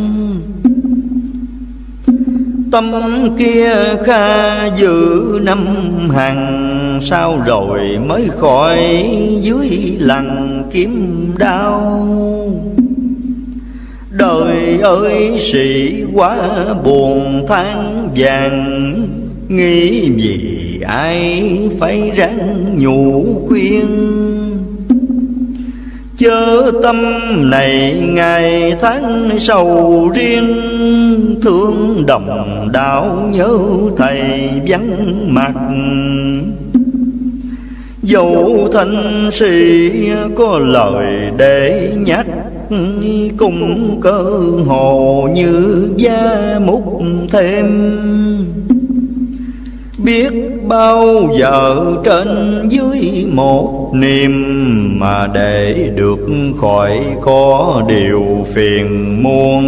Tâm kia kha giữ năm hằng, sao rồi mới khỏi dưới lằn kiếm đau. Đời ơi sĩ quá buồn than vàng, nghĩ gì ai phải ráng nhủ khuyên. Chớ tâm này ngày tháng sầu riêng, thương đồng đạo nhớ thầy vắng mặt. Dẫu thanh sĩ có lời để nhắc, cùng cơ hồ như da múc thêm. Biết bao giờ trên dưới một niềm, mà để được khỏi có điều phiền muôn.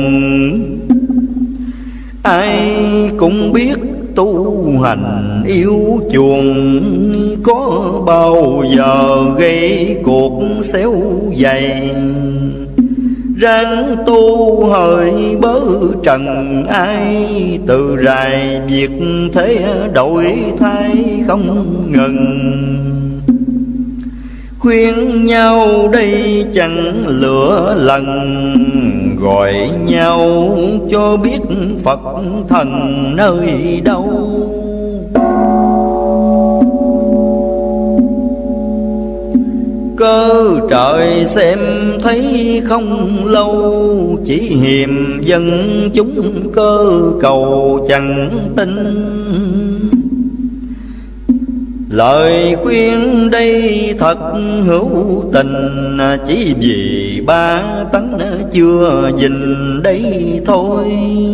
Ai cũng biết tu hành yêu chuồng, có bao giờ gây cuộc xéo dày. Ráng tu hỡi bớ trần ai, từ rài việc thế đổi thay không ngừng. Khuyên nhau đây chẳng lửa lần, gọi nhau cho biết Phật thần nơi đâu. Cơ trời xem thấy không lâu, chỉ hiềm dân chúng cơ cầu chẳng tin. Lời khuyên đây thật hữu tình, chỉ vì ba tánh chưa dình đây thôi.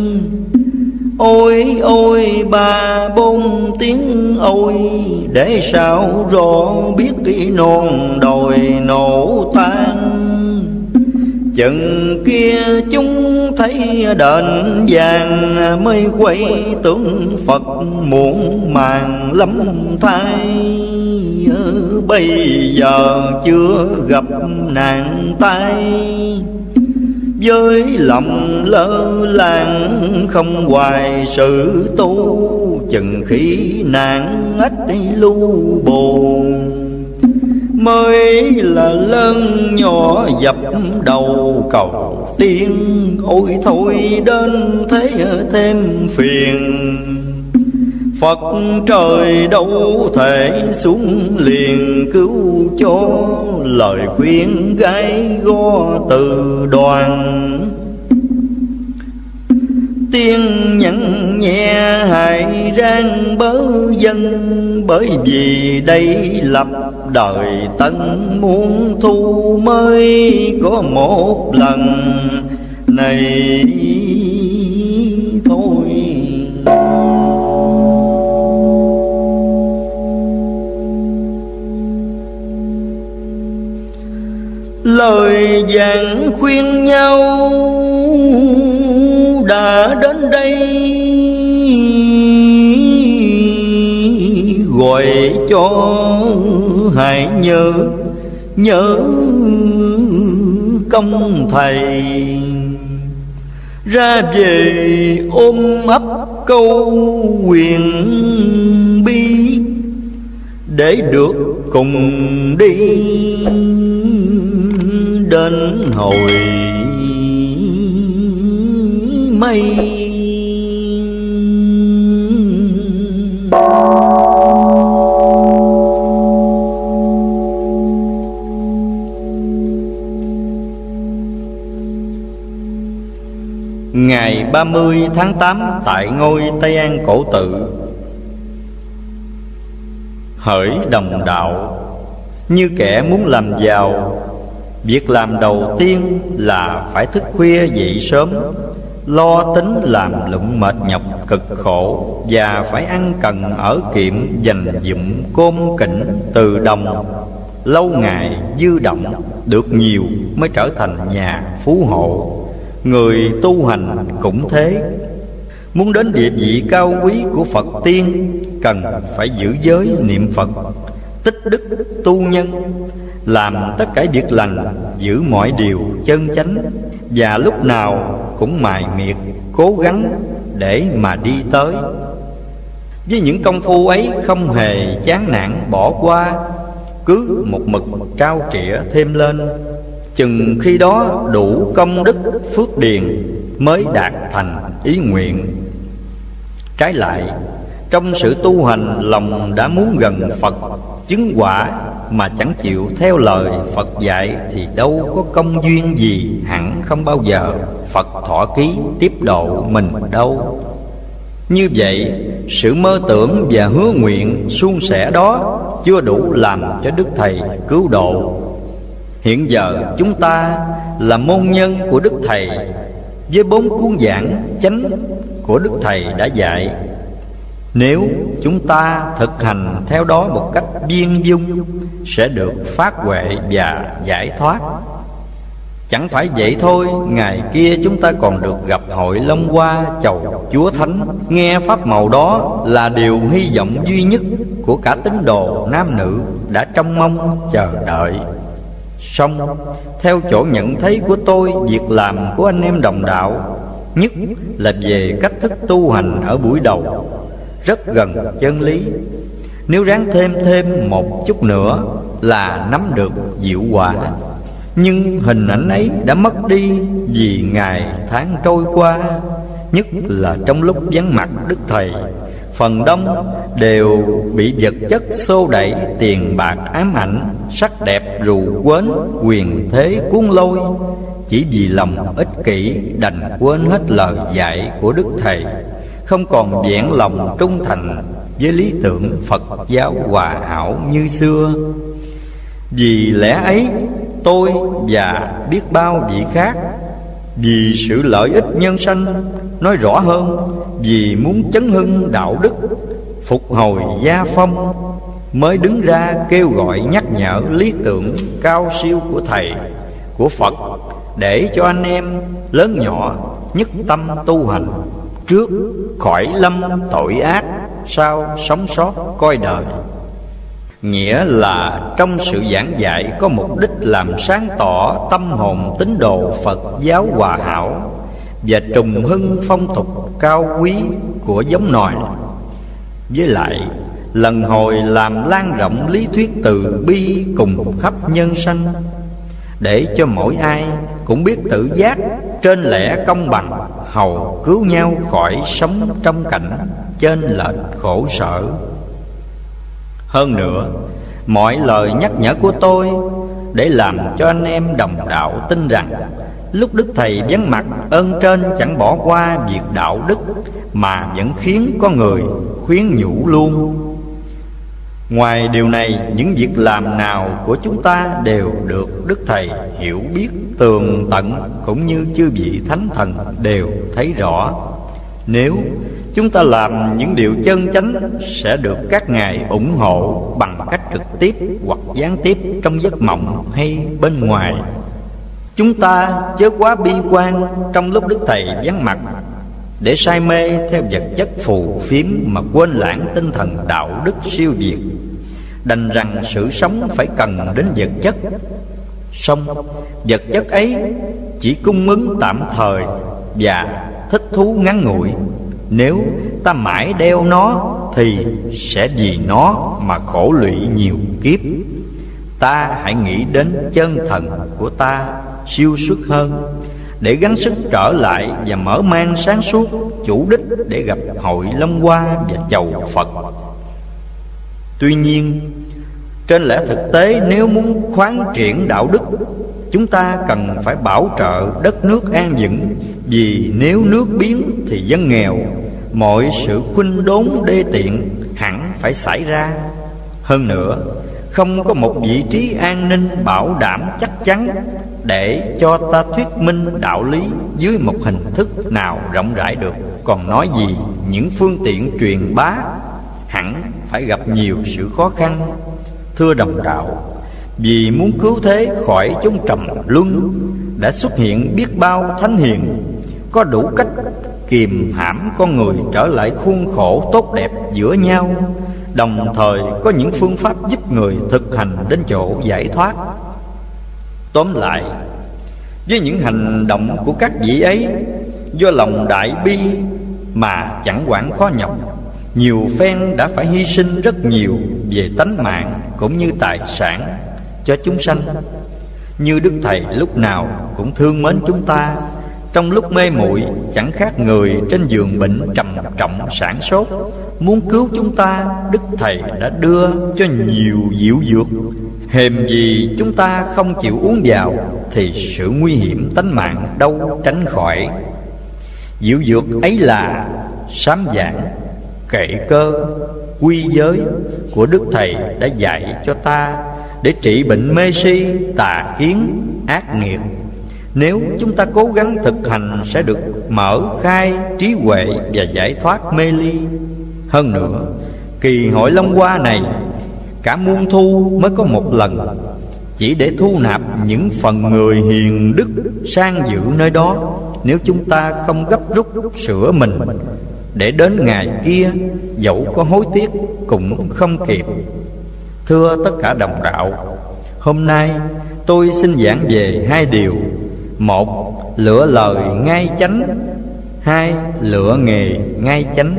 Ôi ôi ba bốn tiếng ôi, để sao rõ biết cái non đồi nổ tan. Chừng kia chúng thấy đền vàng, mới quay tưởng Phật muộn màng lắm thay. Bây giờ chưa gặp nạn tai, với lòng lơ làng không hoài sự tu. Chừng khi nạn ách lưu buồn, mới là lớn nhỏ dập đầu cầu tiên. Ôi thôi đến thế thêm phiền, Phật trời đâu thể xuống liền cứu cho. Lời khuyên gái go từ đoàn, tiên nhẫn nhẹ hại rang bớ dân. Bởi vì đây lập đời tân muôn thu, mới có một lần này thôi. lời giảng khuyên nhau đã đến đây, gọi cho hãy nhớ nhớ công thầy, ra về ôm ấp câu huyền bi, để được cùng đi đến hồi mây. Ngày ba mươi tháng tám tại ngôi Tây An Cổ Tự, hỡi đồng đạo, như kẻ muốn làm giàu, việc làm đầu tiên là phải thức khuya dậy sớm, lo tính làm lụng mệt nhọc cực khổ, và phải ăn cần ở kiệm dành dụm côn kỉnh từ đồng, lâu ngày dư động, được nhiều mới trở thành nhà phú hộ. Người tu hành cũng thế, muốn đến địa vị cao quý của Phật tiên, cần phải giữ giới niệm Phật, tích đức tu nhân, làm tất cả việc lành, giữ mọi điều chân chánh, và lúc nào cũng mài miệt cố gắng để mà đi tới. Với những công phu ấy không hề chán nản bỏ qua, cứ một mực trao trịa thêm lên, chừng khi đó đủ công đức phước điền mới đạt thành ý nguyện. Trái lại, trong sự tu hành, lòng đã muốn gần Phật chứng quả mà chẳng chịu theo lời Phật dạy, thì đâu có công duyên gì, hẳn không bao giờ Phật thọ ký tiếp độ mình đâu. Như vậy, sự mơ tưởng và hứa nguyện suôn sẻ đó chưa đủ làm cho Đức Thầy cứu độ. Hiện giờ chúng ta là môn nhân của Đức Thầy, với bốn cuốn giảng chánh của Đức Thầy đã dạy. Nếu chúng ta thực hành theo đó một cách viên dung, sẽ được phát huệ và giải thoát. Chẳng phải vậy thôi, ngày kia chúng ta còn được gặp hội Long Hoa chầu Chúa Thánh. Nghe pháp màu đó là điều hy vọng duy nhất của cả tín đồ nam nữ đã trông mong chờ đợi. Song theo chỗ nhận thấy của tôi, việc làm của anh em đồng đạo, nhất là về cách thức tu hành ở buổi đầu, rất gần chân lý. Nếu ráng thêm thêm một chút nữa là nắm được diệu quả. Nhưng hình ảnh ấy đã mất đi vì ngày tháng trôi qua, nhất là trong lúc vắng mặt Đức Thầy. Phần đông đều bị vật chất xô đẩy, tiền bạc ám ảnh, sắc đẹp rù quến, quyền thế cuốn lôi, chỉ vì lòng ích kỷ đành quên hết lời dạy của Đức Thầy, không còn vẹn lòng trung thành với lý tưởng Phật giáo hòa hảo như xưa. Vì lẽ ấy, tôi và biết bao vị khác, vì sự lợi ích nhân sanh, nói rõ hơn, vì muốn chấn hưng đạo đức, phục hồi gia phong, mới đứng ra kêu gọi nhắc nhở lý tưởng cao siêu của Thầy, của Phật, để cho anh em lớn nhỏ nhất tâm tu hành, trước khỏi lâm tội ác, sau sống sót coi đời. Nghĩa là trong sự giảng dạy có mục đích làm sáng tỏ tâm hồn tín đồ Phật giáo hòa hảo, và trùng hưng phong tục cao quý của giống nòi. Với lại lần hồi làm lan rộng lý thuyết từ bi cùng khắp nhân sanh, để cho mỗi ai cũng biết tự giác, trên lẽ công bằng, hầu cứu nhau khỏi sống trong cảnh chênh lệch khổ sở. Hơn nữa, mọi lời nhắc nhở của tôi để làm cho anh em đồng đạo tin rằng lúc Đức Thầy vắng mặt, ơn trên chẳng bỏ qua việc đạo đức, mà vẫn khiến con người khuyến nhủ luôn. Ngoài điều này, những việc làm nào của chúng ta đều được Đức Thầy hiểu biết tường tận, cũng như chư vị thánh thần đều thấy rõ. Nếu chúng ta làm những điều chân chánh, sẽ được các ngài ủng hộ bằng cách trực tiếp hoặc gián tiếp trong giấc mộng hay bên ngoài. Chúng ta chớ quá bi quan trong lúc Đức Thầy vắng mặt, để say mê theo vật chất phù phiếm mà quên lãng tinh thần đạo đức siêu việt. Đành rằng sự sống phải cần đến vật chất, song vật chất ấy chỉ cung ứng tạm thời và thích thú ngắn ngủi. Nếu ta mãi đeo nó thì sẽ vì nó mà khổ lụy nhiều kiếp. Ta hãy nghĩ đến chân thần của ta siêu xuất hơn, để gắng sức trở lại và mở mang sáng suốt, chủ đích để gặp hội Long Hoa và chầu Phật. Tuy nhiên, trên lẽ thực tế, nếu muốn khoáng triển đạo đức, chúng ta cần phải bảo trợ đất nước an vững. Vì nếu nước biến thì dân nghèo, mọi sự khuynh đốn đê tiện hẳn phải xảy ra. Hơn nữa, không có một vị trí an ninh bảo đảm chắc chắn để cho ta thuyết minh đạo lý dưới một hình thức nào rộng rãi được. Còn nói gì những phương tiện truyền bá, hẳn phải gặp nhiều sự khó khăn. Thưa đồng đạo, vì muốn cứu thế khỏi chốn trầm luân, đã xuất hiện biết bao thánh hiền, có đủ cách kìm hãm con người trở lại khuôn khổ tốt đẹp giữa nhau, đồng thời có những phương pháp giúp người thực hành đến chỗ giải thoát. Tóm lại, với những hành động của các vị ấy, do lòng đại bi mà chẳng quản khó nhọc, nhiều phen đã phải hy sinh rất nhiều về tánh mạng cũng như tài sản cho chúng sanh. Như Đức Thầy lúc nào cũng thương mến chúng ta, trong lúc mê muội chẳng khác người trên giường bệnh trầm trọng sản sốt. Muốn cứu chúng ta, Đức Thầy đã đưa cho nhiều diệu dược. Hèm gì chúng ta không chịu uống vào, thì sự nguy hiểm tánh mạng đâu tránh khỏi. Diệu dược ấy là sám giảng, kệ cơ, quy giới của Đức Thầy đã dạy cho ta để trị bệnh mê si, tà kiến, ác nghiệp. Nếu chúng ta cố gắng thực hành, sẽ được mở khai trí huệ và giải thoát mê ly. Hơn nữa, kỳ hội Long Hoa này cả muôn thu mới có một lần, chỉ để thu nạp những phần người hiền đức sang dự nơi đó. Nếu chúng ta không gấp rút sửa mình, để đến ngày kia dẫu có hối tiếc cũng không kịp. Thưa tất cả đồng đạo, hôm nay tôi xin giảng về hai điều: một, lựa lời ngay chánh; hai, lựa nghề ngay chánh.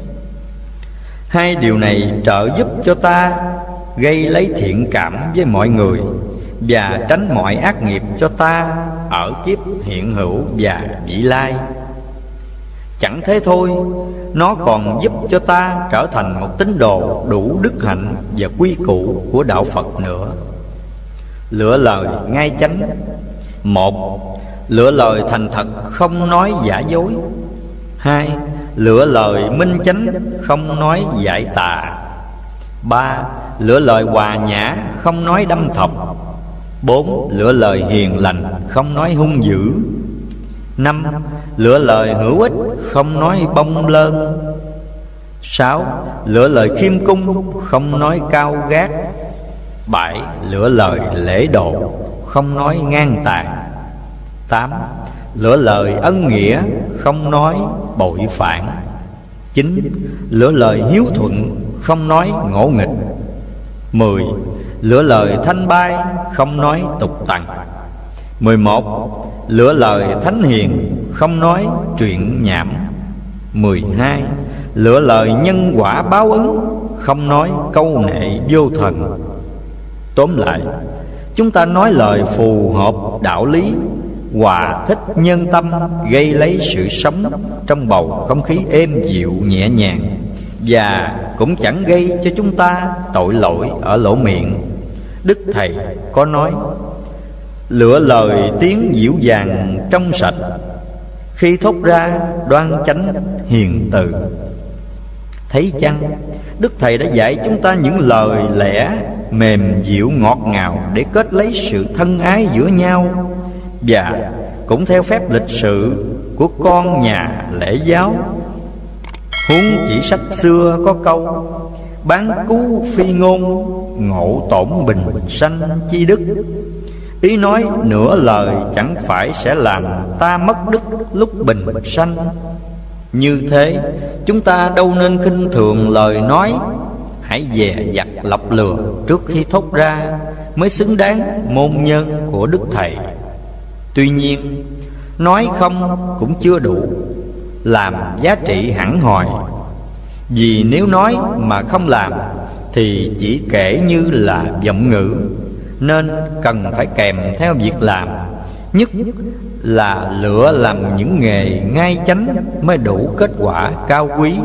Hai điều này trợ giúp cho ta gây lấy thiện cảm với mọi người và tránh mọi ác nghiệp cho ta ở kiếp hiện hữu và vị lai. Chẳng thế thôi, nó còn giúp cho ta trở thành một tín đồ đủ đức hạnh và quy củ của đạo Phật nữa. Lựa lời ngay chánh: một, lựa lời thành thật, không nói giả dối. Hai, lựa lời minh chánh, không nói dại tà. Ba, lựa lời hòa nhã, không nói đâm thọc. Bốn, lựa lời hiền lành, không nói hung dữ. Năm, lựa lời hữu ích, không nói bông lơn. Sáu, lựa lời khiêm cung, không nói cao gác. Bảy, lựa lời lễ độ, không nói ngang tàn. Tám, lựa lời ân nghĩa, không nói bội phản. Chín, lựa lời hiếu thuận, không nói ngỗ nghịch. Mười, lựa lời thanh bai, không nói tục tằn. Mười một, lựa lời thánh hiền, không nói chuyện nhảm. Mười hai, lựa lời nhân quả báo ứng, không nói câu nệ vô thần. Tóm lại, chúng ta nói lời phù hợp đạo lý, hòa thích nhân tâm, gây lấy sự sống trong bầu không khí êm dịu nhẹ nhàng, và cũng chẳng gây cho chúng ta tội lỗi ở lỗ miệng. Đức Thầy có nói: lựa lời tiếng dịu dàng trong sạch, khi thốt ra đoan chánh hiền từ. Thấy chăng, Đức Thầy đã dạy chúng ta những lời lẽ mềm dịu ngọt ngào để kết lấy sự thân ái giữa nhau, và cũng theo phép lịch sự của con nhà lễ giáo. Huống chỉ sách xưa có câu: bán cú phi ngôn, ngộ tổn bình sanh chi đức. Ý nói nửa lời chẳng phải sẽ làm ta mất đức lúc bình sanh. Như thế chúng ta đâu nên khinh thường lời nói. Hãy dè dặt lọc lừa trước khi thốt ra, mới xứng đáng môn nhân của Đức Thầy. Tuy nhiên nói không cũng chưa đủ làm giá trị hẳn hoi. Vì nếu nói mà không làm thì chỉ kể như là vọng ngữ, nên cần phải kèm theo việc làm. Nhất là lựa làm những nghề ngay chánh mới đủ kết quả cao quý.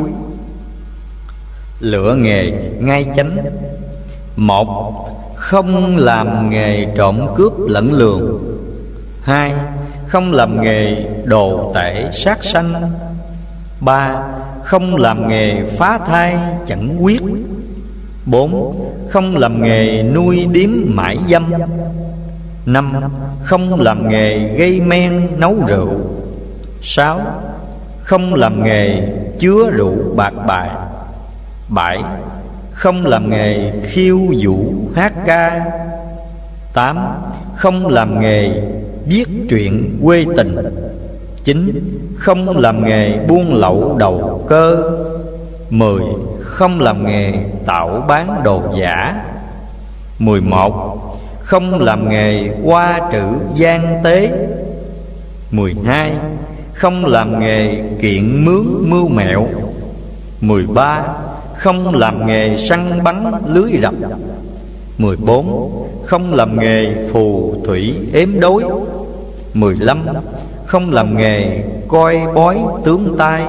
Lựa nghề ngay chánh: một, không làm nghề trộm cướp lẫn lường. Hai, không làm nghề đồ tể sát sanh. Ba, không làm nghề phá thai chẩn quyết. Bốn, không làm nghề nuôi điếm mãi dâm. Năm, không làm nghề gây men nấu rượu. Sáu, không làm nghề chứa rượu bạc bài. Bảy, không làm nghề khiêu vũ hát ca. Tám, không làm nghề viết truyện quê tình. Chín, không làm nghề buôn lậu đầu cơ. Mười, không làm nghề tạo bán đồ giả. Mười một, không làm nghề qua trữ gian tế. Mười hai, không làm nghề kiện mướn mưu mẹo. Mười ba, không làm nghề săn bắn lưới rập. Mười bốn, không làm nghề phù thủy ếm đối. Mười lăm, không làm nghề coi bói tướng tai.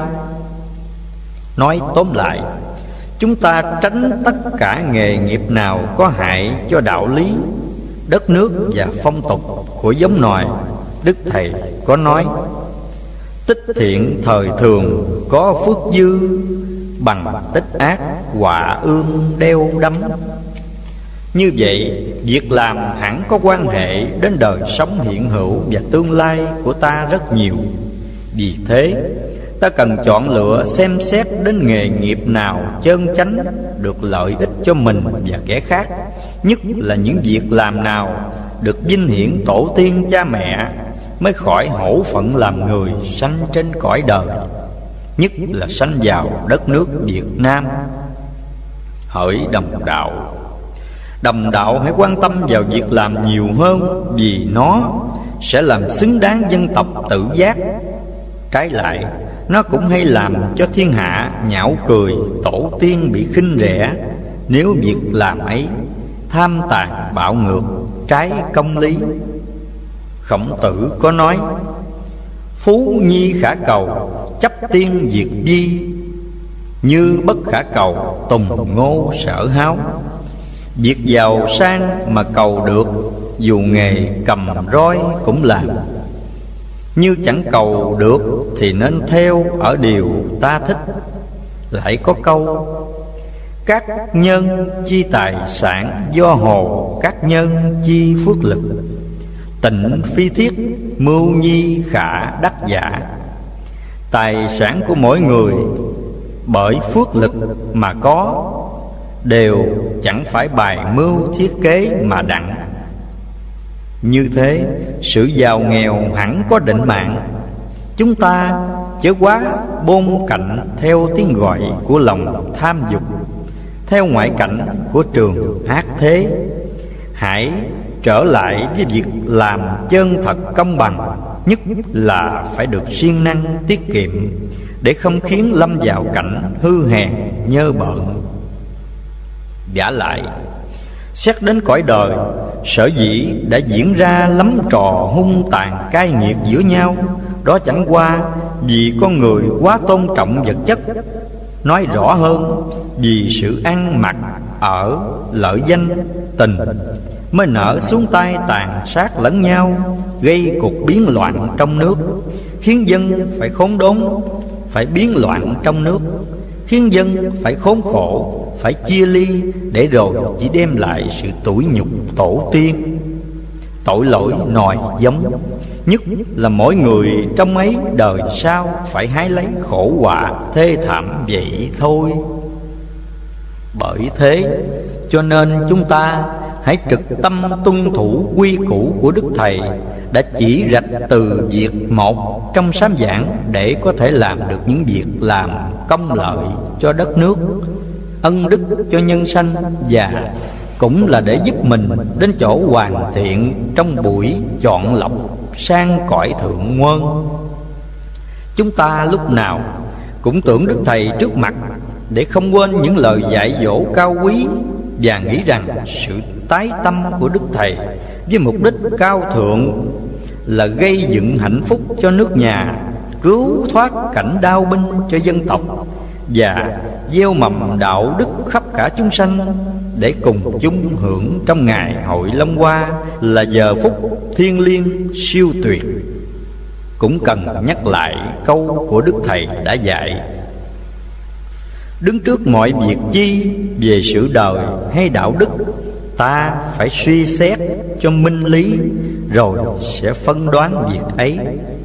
Nói tóm lại, chúng ta tránh tất cả nghề nghiệp nào có hại cho đạo lý, đất nước và phong tục của giống nòi. Đức Thầy có nói: tích thiện thời thường có phước dư, bằng tích ác họa ương đeo đắm. Như vậy, việc làm hẳn có quan hệ đến đời sống hiện hữu và tương lai của ta rất nhiều. Vì thế, ta cần chọn lựa xem xét đến nghề nghiệp nào chân chánh, được lợi ích cho mình và kẻ khác. Nhất là những việc làm nào được vinh hiển tổ tiên cha mẹ, mới khỏi hổ phận làm người sanh trên cõi đời. Nhất là sanh vào đất nước Việt Nam. Hỡi đồng đạo, đồng đạo hãy quan tâm vào việc làm nhiều hơn, vì nó sẽ làm xứng đáng dân tộc tự giác. Trái lại, nó cũng hay làm cho thiên hạ nhạo cười tổ tiên bị khinh rẻ, nếu việc làm ấy tham tàn bạo ngược, trái công lý. Khổng Tử có nói: phú nhi khả cầu, chấp tiên diệt di, như bất khả cầu, tùng ngô sở háo. Việc giàu sang mà cầu được, dù nghề cầm roi cũng làm. Như chẳng cầu được thì nên theo ở điều ta thích. Lại có câu: các nhân chi tài sản do hồ, các nhân chi phước lực. Tịnh phi thiết, mưu nhi khả đắc giả. Tài sản của mỗi người bởi phước lực mà có, đều chẳng phải bài mưu thiết kế mà đặng. Như thế, sự giàu nghèo hẳn có định mạng. Chúng ta chớ quá bôn cạnh theo tiếng gọi của lòng tham dục, theo ngoại cảnh của trường hát thế. Hãy trở lại với việc làm chân thật công bằng, nhất là phải được siêng năng tiết kiệm, để không khiến lâm vào cảnh hư hèn nhơ bợn. Vả lại, xét đến cõi đời, sở dĩ đã diễn ra lắm trò hung tàn cay nghiệt giữa nhau, đó chẳng qua vì con người quá tôn trọng vật chất. Nói rõ hơn, vì sự ăn mặc ở lợi danh tình, mới nở xuống tay tàn sát lẫn nhau, gây cuộc biến loạn trong nước, khiến dân phải khốn đốn, phải biến loạn trong nước, khiến dân phải khốn khổ, phải chia ly, để rồi chỉ đem lại sự tủi nhục tổ tiên. Tội lỗi nòi giống, nhất là mỗi người trong ấy đời sau phải hái lấy khổ họa thê thảm vậy thôi. Bởi thế cho nên chúng ta hãy trực tâm tuân thủ quy củ của Đức Thầy đã chỉ rạch từ việc một trong sám giảng, để có thể làm được những việc làm công lợi cho đất nước, ân đức cho nhân sanh, và cũng là để giúp mình đến chỗ hoàn thiện trong buổi chọn lọc sang cõi thượng nguồn. Chúng ta lúc nào cũng tưởng Đức Thầy trước mặt, để không quên những lời dạy dỗ cao quý, và nghĩ rằng sự tái tâm của Đức Thầy với mục đích cao thượng là gây dựng hạnh phúc cho nước nhà, cứu thoát cảnh đao binh cho dân tộc, và gieo mầm đạo đức khắp cả chúng sanh, để cùng chung hưởng trong ngày hội Long Hoa là giờ phút thiêng liêng siêu tuyệt. Cũng cần nhắc lại câu của Đức Thầy đã dạy: đứng trước mọi việc chi về sự đời hay đạo đức, ta phải suy xét cho minh lý, rồi sẽ phân đoán việc ấy.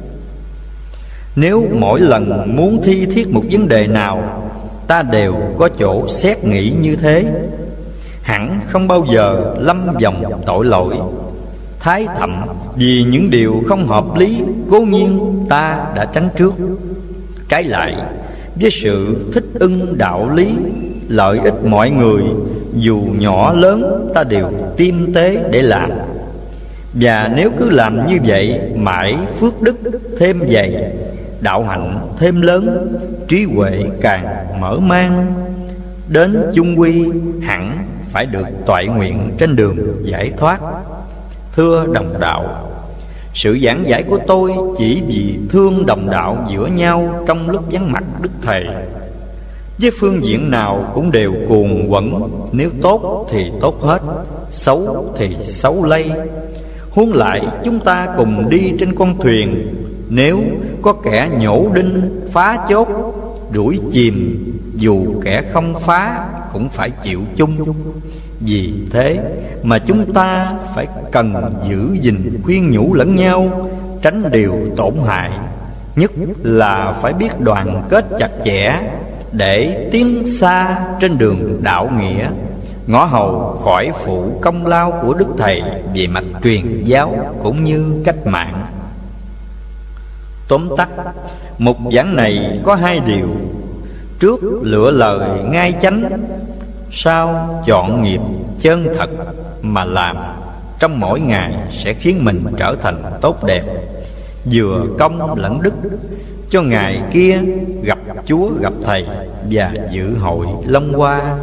Nếu mỗi lần muốn thi thiết một vấn đề nào, ta đều có chỗ xét nghĩ như thế, hẳn không bao giờ lâm vòng tội lỗi. Thái thậm vì những điều không hợp lý, cố nhiên ta đã tránh trước. Trái lại, với sự thích ưng đạo lý, lợi ích mọi người, dù nhỏ lớn ta đều tiêm tế để làm. Và nếu cứ làm như vậy mãi, phước đức thêm dày, đạo hạnh thêm lớn, trí huệ càng mở mang, đến chung quy hẳn phải được toại nguyện trên đường giải thoát. Thưa đồng đạo, sự giảng giải của tôi chỉ vì thương đồng đạo giữa nhau trong lúc vắng mặt Đức Thầy. Với phương diện nào cũng đều cuồn quẩn, nếu tốt thì tốt hết, xấu thì xấu lây. Huống lại chúng ta cùng đi trên con thuyền, nếu có kẻ nhổ đinh phá chốt, đuổi chìm, dù kẻ không phá cũng phải chịu chung. Vì thế mà chúng ta phải cần giữ gìn khuyên nhủ lẫn nhau, tránh điều tổn hại. Nhất là phải biết đoàn kết chặt chẽ, để tiến xa trên đường đạo nghĩa, ngõ hầu khỏi phụ công lao của Đức Thầy về mặt truyền giáo cũng như cách mạng. Tóm tắt, mục giảng này có hai điều: trước lựa lời ngay chánh, sau chọn nghiệp chân thật mà làm, trong mỗi ngày sẽ khiến mình trở thành tốt đẹp, vừa công lẫn đức, cho ngày kia gặp Chúa gặp Thầy và dự hội Long Hoa.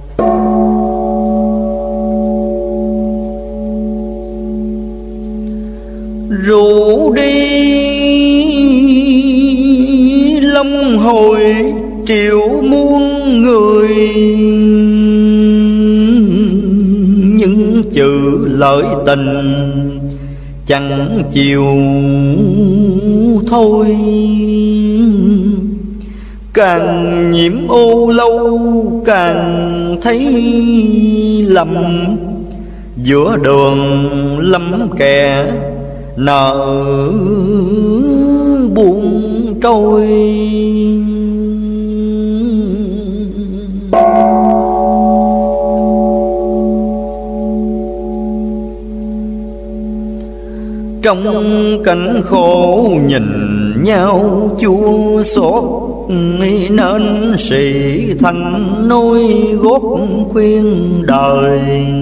Rủ đi Long hồi triệu muôn người, những chữ lợi tình chẳng chịu thôi. Càng nhiễm ô lâu càng thấy lầm, giữa đường lắm kẻ nợ buông trôi. Trong cảnh khổ nhìn nhau chua xót, nên sĩ thành nối gót khuyên đời.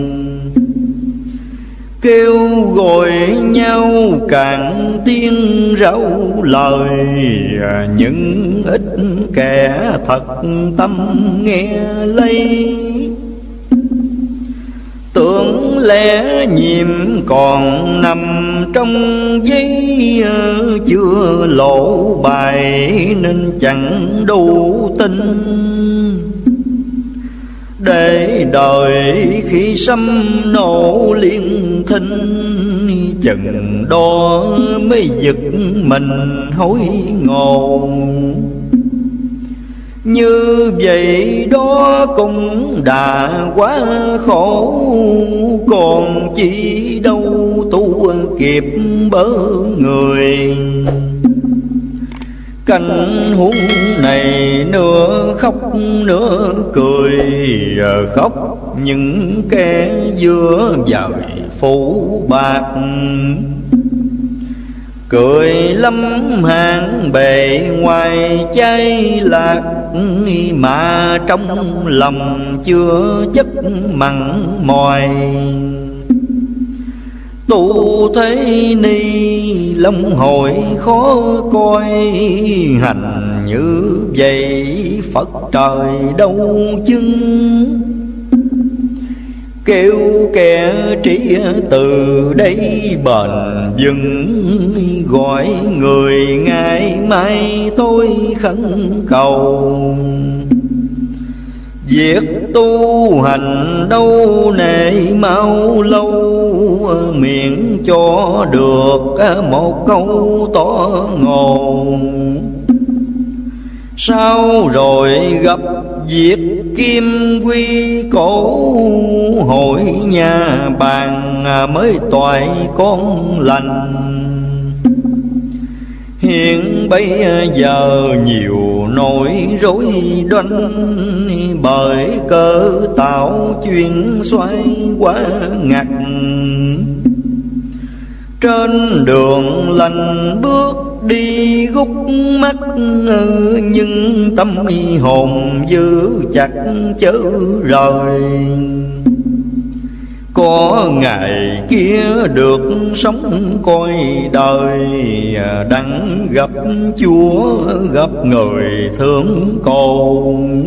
Kêu gọi nhau càng tiếng rau lời, những ít kẻ thật tâm nghe lấy. Tưởng lẽ nhiệm còn nằm trong giấy, chưa lộ bài nên chẳng đủ tin. Để đời khi sấm nổ liên thinh, chừng đó mới giật mình hối ngộ. Như vậy đó cũng đã quá khổ, còn chỉ đâu tu kịp bớ người. Cảnh huống này nửa khóc nửa cười, khóc những kẻ giữa dời phủ bạc, cười lâm hàng bề ngoài chai lạc, mà trong lòng chưa chất mặn mòi. Tu thế ni long hồi khó coi, hành như vậy Phật trời đâu chừng. Kêu kẻ trí từ đây bền vững, gọi người ngày mai tôi khẩn cầu. Việc tu hành đâu nể mau lâu, miệng cho được một câu tỏ ngồn. Sau rồi gặp việc kim quy cổ, hội nhà bàn mới toại con lành. Hiện bây giờ nhiều nỗi rối đoanh, bởi cớ tạo chuyện xoay quá ngặt. Trên đường lành bước đi gút mắt, nhưng tâm hồn giữ chặt chớ rời. Có ngày kia được sống coi đời, đặng gặp Chúa gặp người thương cồn.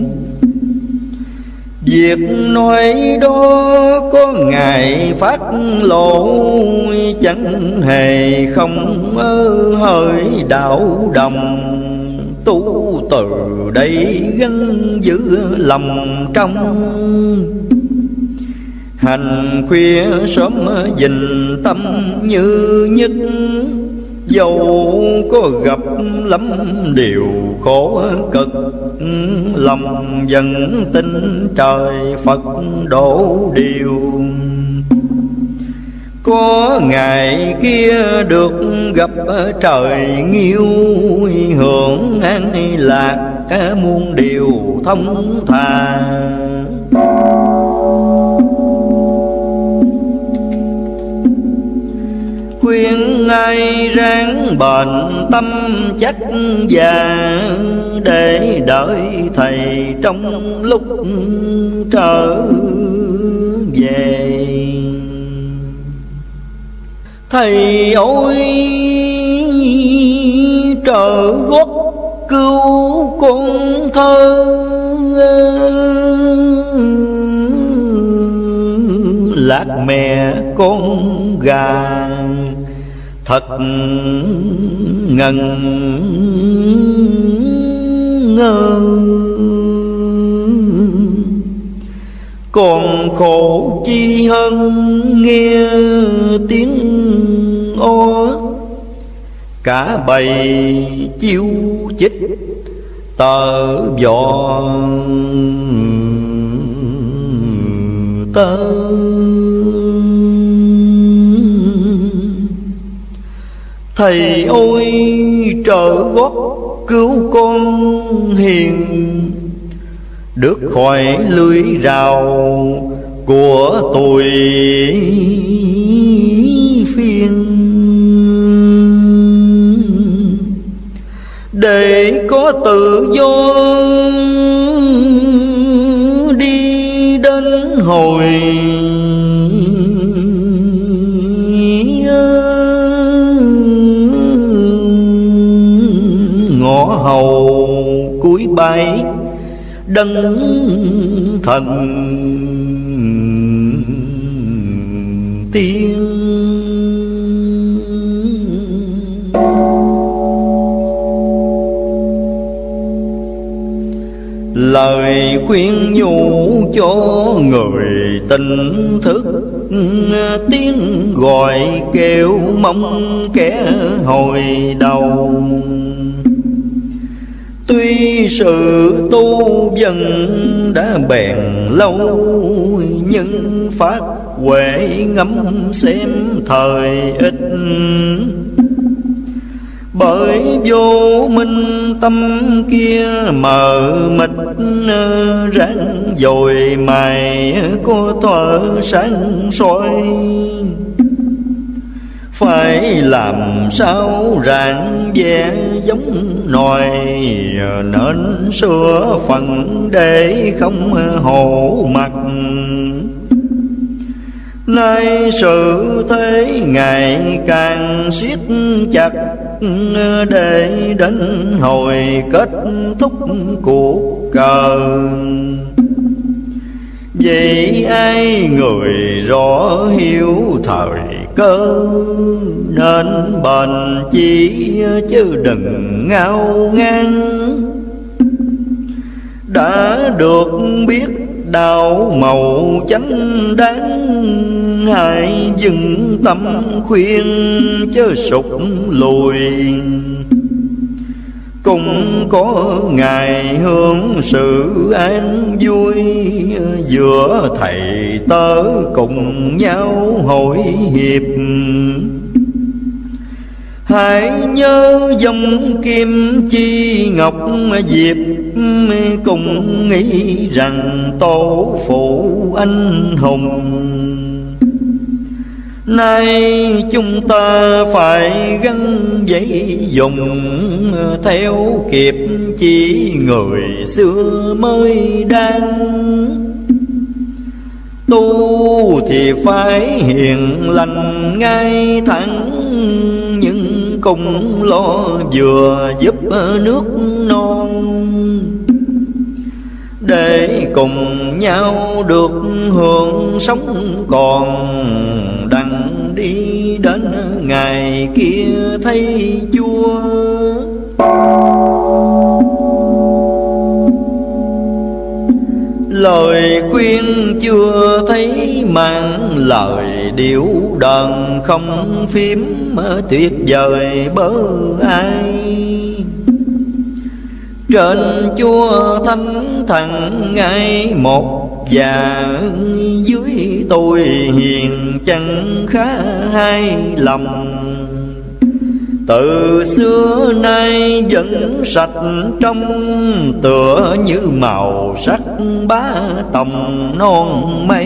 Việc nói đó có ngày phát lộ, chẳng hề không hơi đạo đồng. Tu từ đây gắn giữ lòng trong, hành khuya sớm dình tâm như nhất. Dẫu có gặp lắm điều khổ cực, lòng vẫn tin trời Phật độ điều. Có ngày kia được gặp trời nghiêu, hưởng an lạc muôn điều thông thà. Khuyên ai ráng bền tâm chắc già, để đợi thầy trong lúc trở về. Thầy ơi trợ gót cứu con thơ, lát mẹ con gà thật ngần ngơ. Còn khổ chi hơn nghe tiếng ó, cả bầy chiêu chích tờ vò tơ. Thầy ơi trợ gót cứu con hiền, được khỏi lưới rào của tuổi phiền. Để có tự do đi đến hồi ngõ hầu cuối bãi đấng thần tiên. Lời khuyên nhủ cho người tỉnh thức, tiếng gọi kêu mong kẻ hồi đầu. Tuy sự tu dần đã bền lâu, nhưng phát huệ ngắm xem thời ít. Bởi vô minh tâm kia mờ mịt, ráng dồi mài có tỏa sáng soi. Phải làm sao rạng vẻ giống nòi, nên sửa phần để không hổ mặt. Nay sự thế ngày càng siết chặt, để đến hồi kết thúc cuộc cờ. Vậy ai người rõ hiểu thời cơ, nên bền chỉ chứ đừng ngao ngang. Đã được biết đạo màu chánh đáng, hãy dừng tâm khuyên chớ sụt lùi. Cũng có ngày hướng sự an vui, giữa thầy tớ cùng nhau hội hiệp. Hãy nhớ dòng kim chi ngọc diệp, cùng nghĩ rằng tổ phụ anh hùng. Nay chúng ta phải gắn dây dùng, theo kịp chỉ người xưa mới đang. Tu thì phải hiền lành ngay thẳng, nhưng cùng lo vừa giúp nước non. Để cùng nhau được hưởng sống còn, đặng đi đến ngày kia thấy Chúa. Lời khuyên chưa thấy mang lời điệu đờn, không phím tuyệt vời bớ ai. Trên Chúa thánh thần ngay một và dưới tôi hiền chẳng khá hai lòng. Từ xưa nay vẫn sạch trong, tựa như màu sắc bá tòng non mây.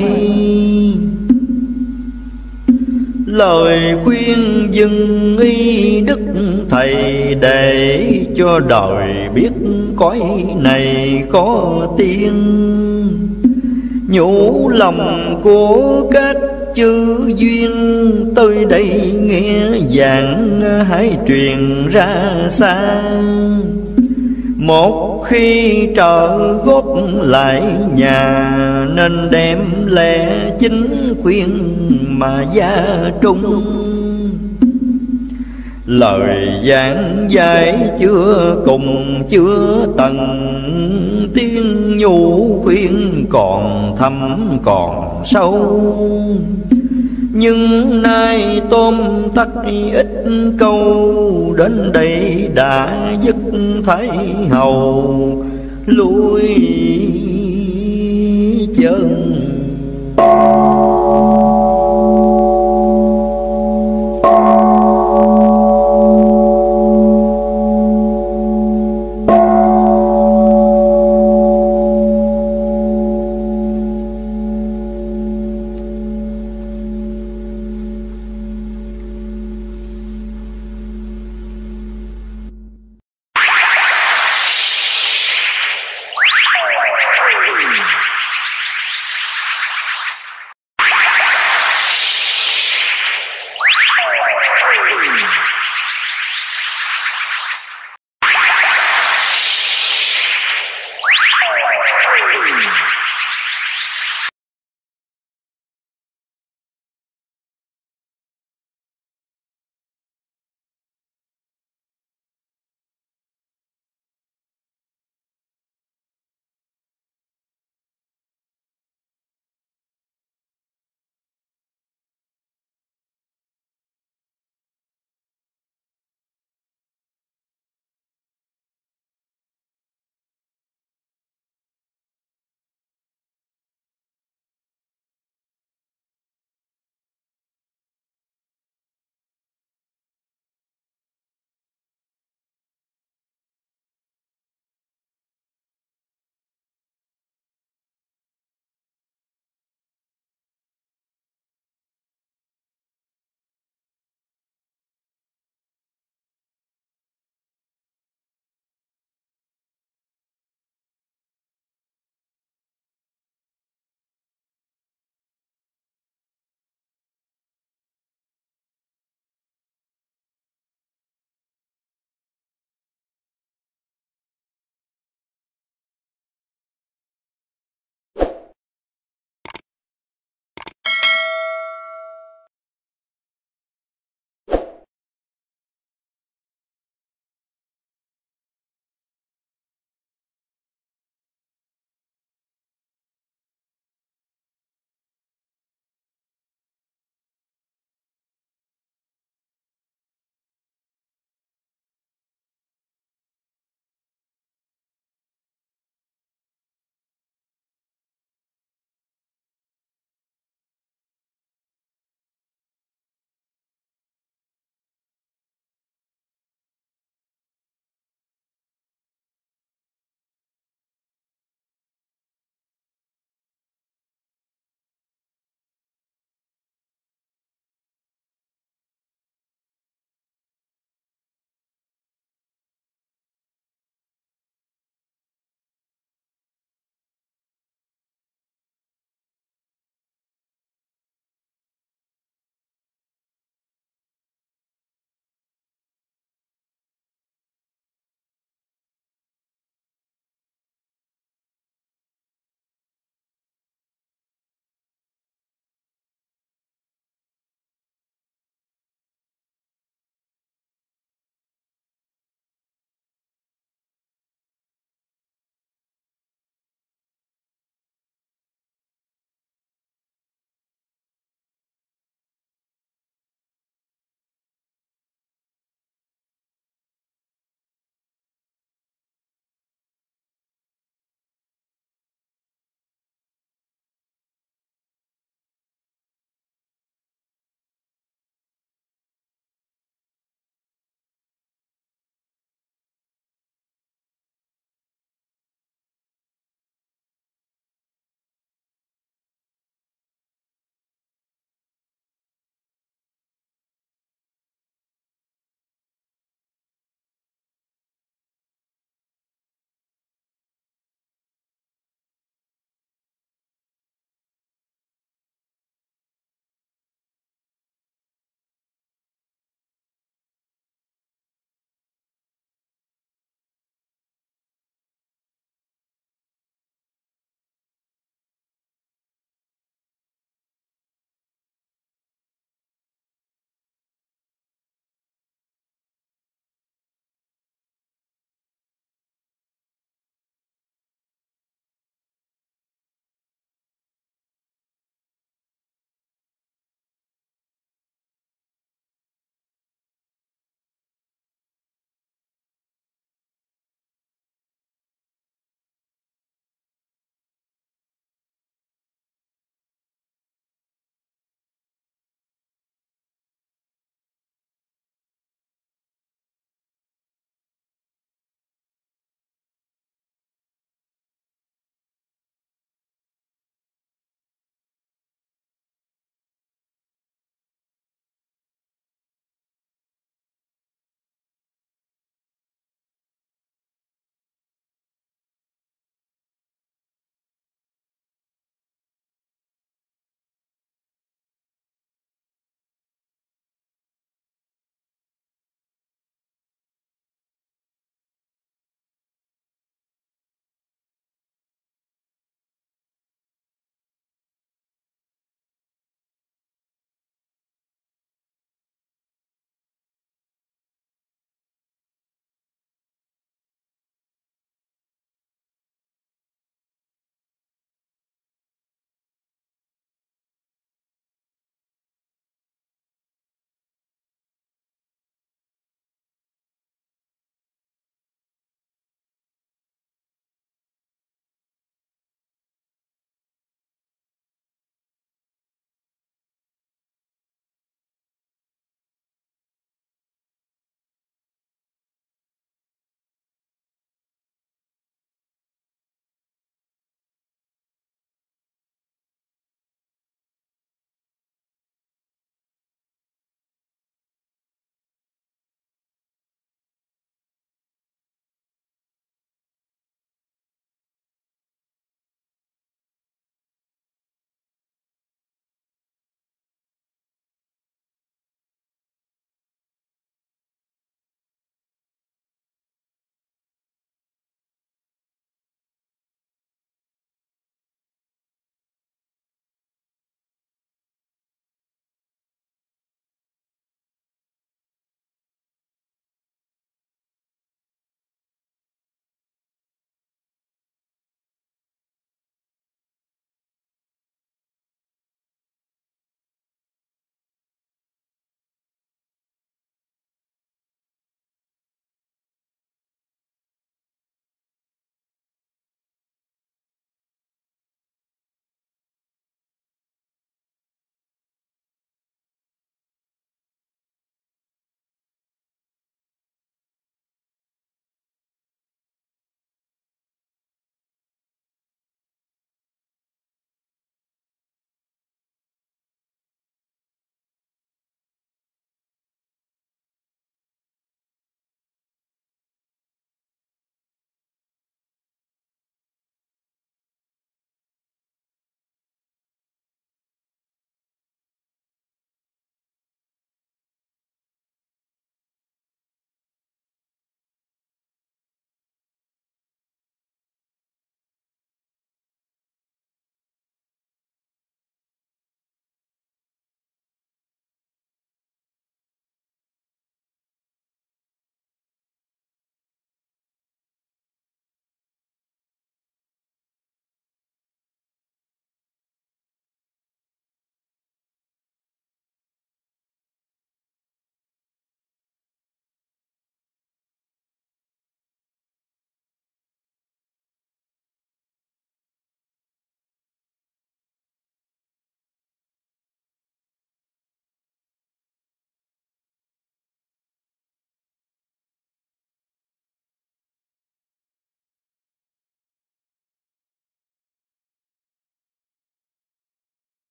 Lời khuyên dừng y đức thầy, để cho đời biết cõi này có tiên. Nhủ lòng của các chư duyên, tới đây nghe giảng hãy truyền ra xa. Một khi trở gót lại nhà, nên đem lẽ chính khuyên mà gia trung. Lời giảng dạy chưa cùng chưa tận, tiếng nhu khuyên còn thâm còn sâu. Nhưng nay tôm tắt ít câu, đến đây đã dứt thái hầu lui chân.